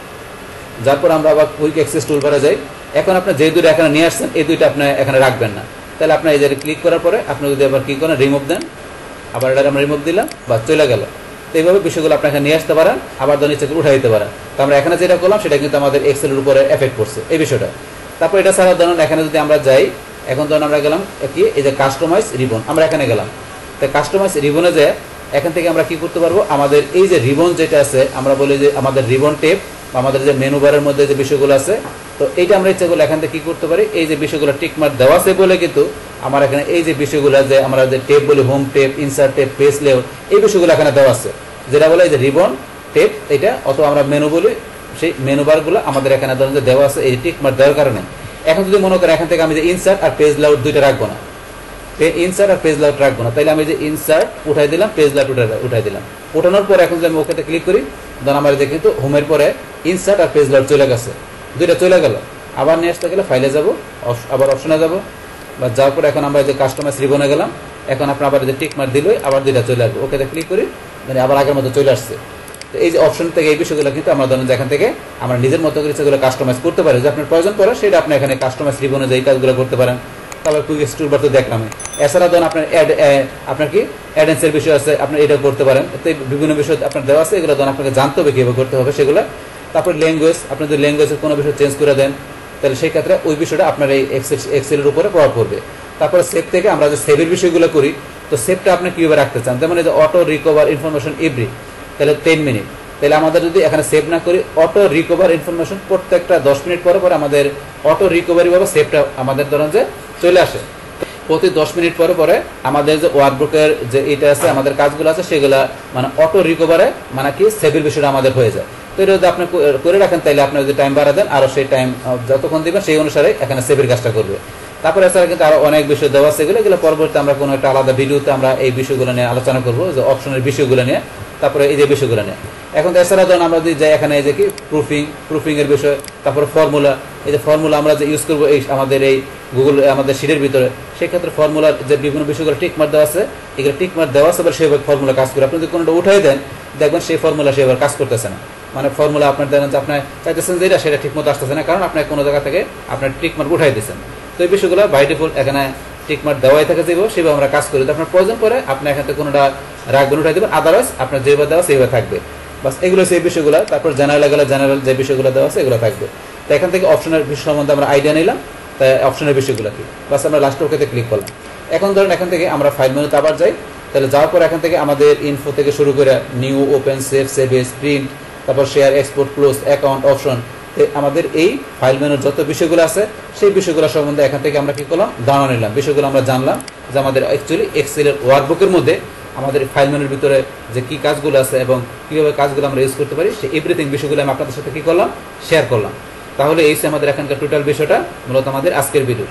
যার পর আমরা আবার কুইক অ্যাক্সেস টুলবারে যাই। এখন আপনি যে দুইটা এখানে নিয়ে আসছেন এই দুইটা আপনি এখানে রাখবেন না, তাহলে আপনার এই যে ক্লিক করার পরে আপনি যদি আবার কি করেন রিমুভ দেন, আবার এটা আমরা রিমুভ দিলাম বা চলে গেল। তো এইভাবে বিষয়গুলো আপনি এখানে নিয়ে আসতে পারেন, আবার ধরুন ইচ্ছা করে উঠাই দিতে পারেন। তো আমরা এখানে যেটা করলাম সেটা কিন্তু আমাদের এক্সেলের উপরে এফেক্ট করছে এই বিষয়টা। তারপর এটা ছাড়া ধরুন এখানে যদি আমরা যাই, এখন ধরুন আমরা গেলাম কি এই যে কাস্টমাইজ রিবন, আমরা এখানে গেলাম। তো কাস্টমাইজ রিবনে যে এখান থেকে আমরা কি করতে পারবো, আমাদের এই যে রিবন যেটা আছে, আমরা বলি যে আমাদের রিবন টেপ, আমাদের যে মেনু বারের মধ্যে যে বিষয়গুলো আছে, তো এইটা আমরা ইচ্ছা করলে এখান থেকে কি করতে পারি, এই যে বিষয়গুলো টিকমার্ক দেওয়া আছে বলে কিন্তু আমার এখানে এই যে বিষয়গুলো যে আমরা যে টেপ বলি, home tab, insert tab, page layout, এই বিষয়গুলো এখানে দেওয়া আছে, যেটা বলে এই যে রিবন টেপ এটা, অথবা আমরা মেনু বলি, সেই মেনু বারগুলো আমাদের এখানে ধরুন যে দেওয়া আছে এই টিকমার্ক দেওয়ার কারণে। এখন যদি মনে করেন এখান থেকে আমি যে ইনসার্ট আর পেজ লেআউট দুইটা রাখবো না, ইনসার্ট আর পেজ লেআউট রাখবো না, তাইলে আমি যে ইনসার্ট উঠাই দিলাম, পেজ লেআউট উঠাই দিলাম। ওঠানোর পরে এখন যদি আমি ওকেতে ক্লিক করি, ধরুন আমার যে কিন্তু হোমের পরে ইনসার্ট আর পেজ লেআউট চলে গেছে, দুইটা চলে গেল। আবার নিয়ে আসতে গেলে ফাইলে যাব, আবার অপশনে যাব, বা যাওয়ার পরে এখন আমরা যে কাস্টমাইজ রিবনে গেলাম, এখন আপনার আবার যে টিকমার্ক দিলে আবার দুইটা চলে আসবে, ওকেতে ক্লিক করি, মানে আবার আগের মতো চলে আসছে। তো এই যে অপশন থেকে এই বিষয়গুলো কিন্তু আমরা ধরুন এখান থেকে আমরা নিজের মতো করে সেগুলো কাস্টমাইজ করতে পারি, যে আপনার প্রয়োজন পড়ে সেটা আপনি এখানে কাস্টমাইজ রিবনে যে এই কাজগুলো করতে পারেন। তারপর কুইক টুলবার তো দেখলাম, এছাড়া ধরুন আপনার আপনার কি অ্যাডেন্সের বিষয় আছে, আপনি এটা করতে পারেন। তো বিভিন্ন বিষয় আপনার দেওয়া আছে, এগুলো ধরুন আপনাকে জানতে হবে কীভাবে করতে হবে সেগুলো। তারপর ল্যাঙ্গুয়েজ, আপনি যদি ল্যাঙ্গুয়েজের কোনো বিষয় চেঞ্জ করে দেন, তাহলে সেই ক্ষেত্রে ওই বিষয়টা আপনার এই এক্সেলের উপরে প্রভাব পড়বে। তারপরে সেভ থেকে আমরা যে সেভের বিষয়গুলো করি, তো সেভটা আপনি কীভাবে রাখতে চান, যেমন এই যে অটো রিকভার ইনফরমেশন এভরি, তাহলে 10 মিনিট, তাহলে আমাদের যদি এখানে সেভ না করি, অটো রিকভার ইনফরমেশন প্রত্যেকটা 10 মিনিট পরে পরে আমাদের অটো রিকভারি ভাবে সেভটা আমাদের ধরেন যে চলে আসে। প্রতি 10 মিনিট পরে পরে আমাদের যে ওয়ার্কবুকের যে এটা আছে, আমাদের কাজগুলো আছে, সেগুলো মানে অটো রিকভারে মানে কি সেভের বিষয়টা আমাদের হয়ে যায়। তো এটা যদি আপনি করে রাখেন, তাহলে আপনি যদি টাইম বাড়া দেন, আরও সেই টাইম যতক্ষণ দিবেন সেই অনুসারে এখানে সেভের কাজটা করবে। তারপরে এছাড়া কিন্তু আরও অনেক বিষয় দেওয়া আছে, এগুলো পরবর্তী আমরা কোনো একটা আলাদা ভিডিওতে আমরা এই বিষয়গুলো নিয়ে আলোচনা করবো, যে অপশনের বিষয়গুলো নিয়ে, তারপরে এই যে বিষয়গুলো নিয়ে। এখন এছাড়া ধরুন আমরা যদি যাই এখানে এই যে কি প্রুফিং এর বিষয়, তারপরে ফর্মুলা, এই যে ফর্মুলা আমরা যে ইউজ করবো এই আমাদের এই গুগল আমাদের শিটের ভিতরে, সেক্ষেত্রে ফর্মুলার যে বিভিন্ন বিষয়গুলো টিকমার্ক দেওয়া আছে, এগুলো টিকমার্ক দেওয়া আছে এবার সেভাবে ফর্মুলা কাজ করে। আপনি যদি কোনোটা উঠাই দেন, দেখবেন সেই ফর্মুলা সেভাবে কাজ করতেছে না, মানে ফর্মুলা আপনার দেখেন যে আপনার চাইতেছেন যে সেটা ঠিক মতো আসতেছে না, কারণ আপনার কোনো জায়গা থেকে আপনার টিকমার্ক উঠাই দিচ্ছেন। তো এই বিষয়গুলো বাই ডিফল্ট এখানে টিকমার্ক দেওয়াই থাকে, যেভাবে সেভাবে আমরা কাজ করি। তো আপনার প্রয়োজন পরে আপনি এখান থেকে কোনোটা রাখবেন, উঠাই দেবেন, আদারওয়াইজ আপনার যেভাবে দেওয়া সেইভাবে থাকবে। বাস এগুলো সেই বিষয়গুলো। তারপর জেনারেল গেলে জেনারেল যে বিষয়গুলো দেওয়া আছে এগুলো থাকবে। তো এখান থেকে অপশনের বিষয় সম্বন্ধে আমরা আইডিয়া নিলাম, তাই অপশনের বিষয়গুলো কি, বাস আমরা লাস্ট ওকেতে ক্লিক করলাম। এখন ধরেন এখান থেকে আমরা ফাইল মেনুতে আবার যাই, তাহলে যাওয়ার পর এখান থেকে আমাদের ইনফো থেকে শুরু করে new, open, save, save as, print, তারপর share, export, close, account, option, আমাদের এই ফাইল মেনুর যত বিষয়গুলো আছে সেই বিষয়গুলো সম্বন্ধে এখান থেকে আমরা কি করলাম, ধারণা নিলাম, বিষয়গুলো আমরা জানলাম যে আমাদের অ্যাকচুয়ালি এক্সেলের ওয়ার্কবুকের মধ্যে আমাদের ফাইল মেনুর ভিতরে যে কি কাজগুলো আছে এবং কীভাবে কাজগুলো আমরা ইউজ করতে পারি, সেই এভরিথিং বিষয়গুলো আমি আপনাদের সাথে কি করলাম, শেয়ার করলাম। তাহলে এই আমাদের এখানকার টোটাল বিষয়টা মূলত আমাদের আজকের ভিডিও।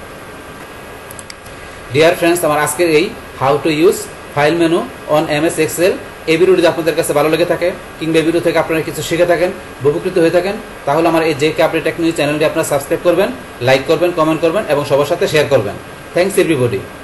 ডিয়ার ফ্রেন্ডস, আমার আজকের এই how to use file menu on MS Excel এই ভিডিও যদি আপনাদের কাছে ভালো লেগে থাকে, কিংবা এই ভিডিও থেকে আপনারা কিছু শিখে থাকেন, উপকৃত হয়ে থাকেন, তাহলে আমার এই JK আপডেট টেকনোলজি চ্যানেলটি আপনারা সাবস্ক্রাইব করবেন, লাইক করবেন, কমেন্ট করবেন এবং সবার সাথে শেয়ার করবেন। Thanks everybody.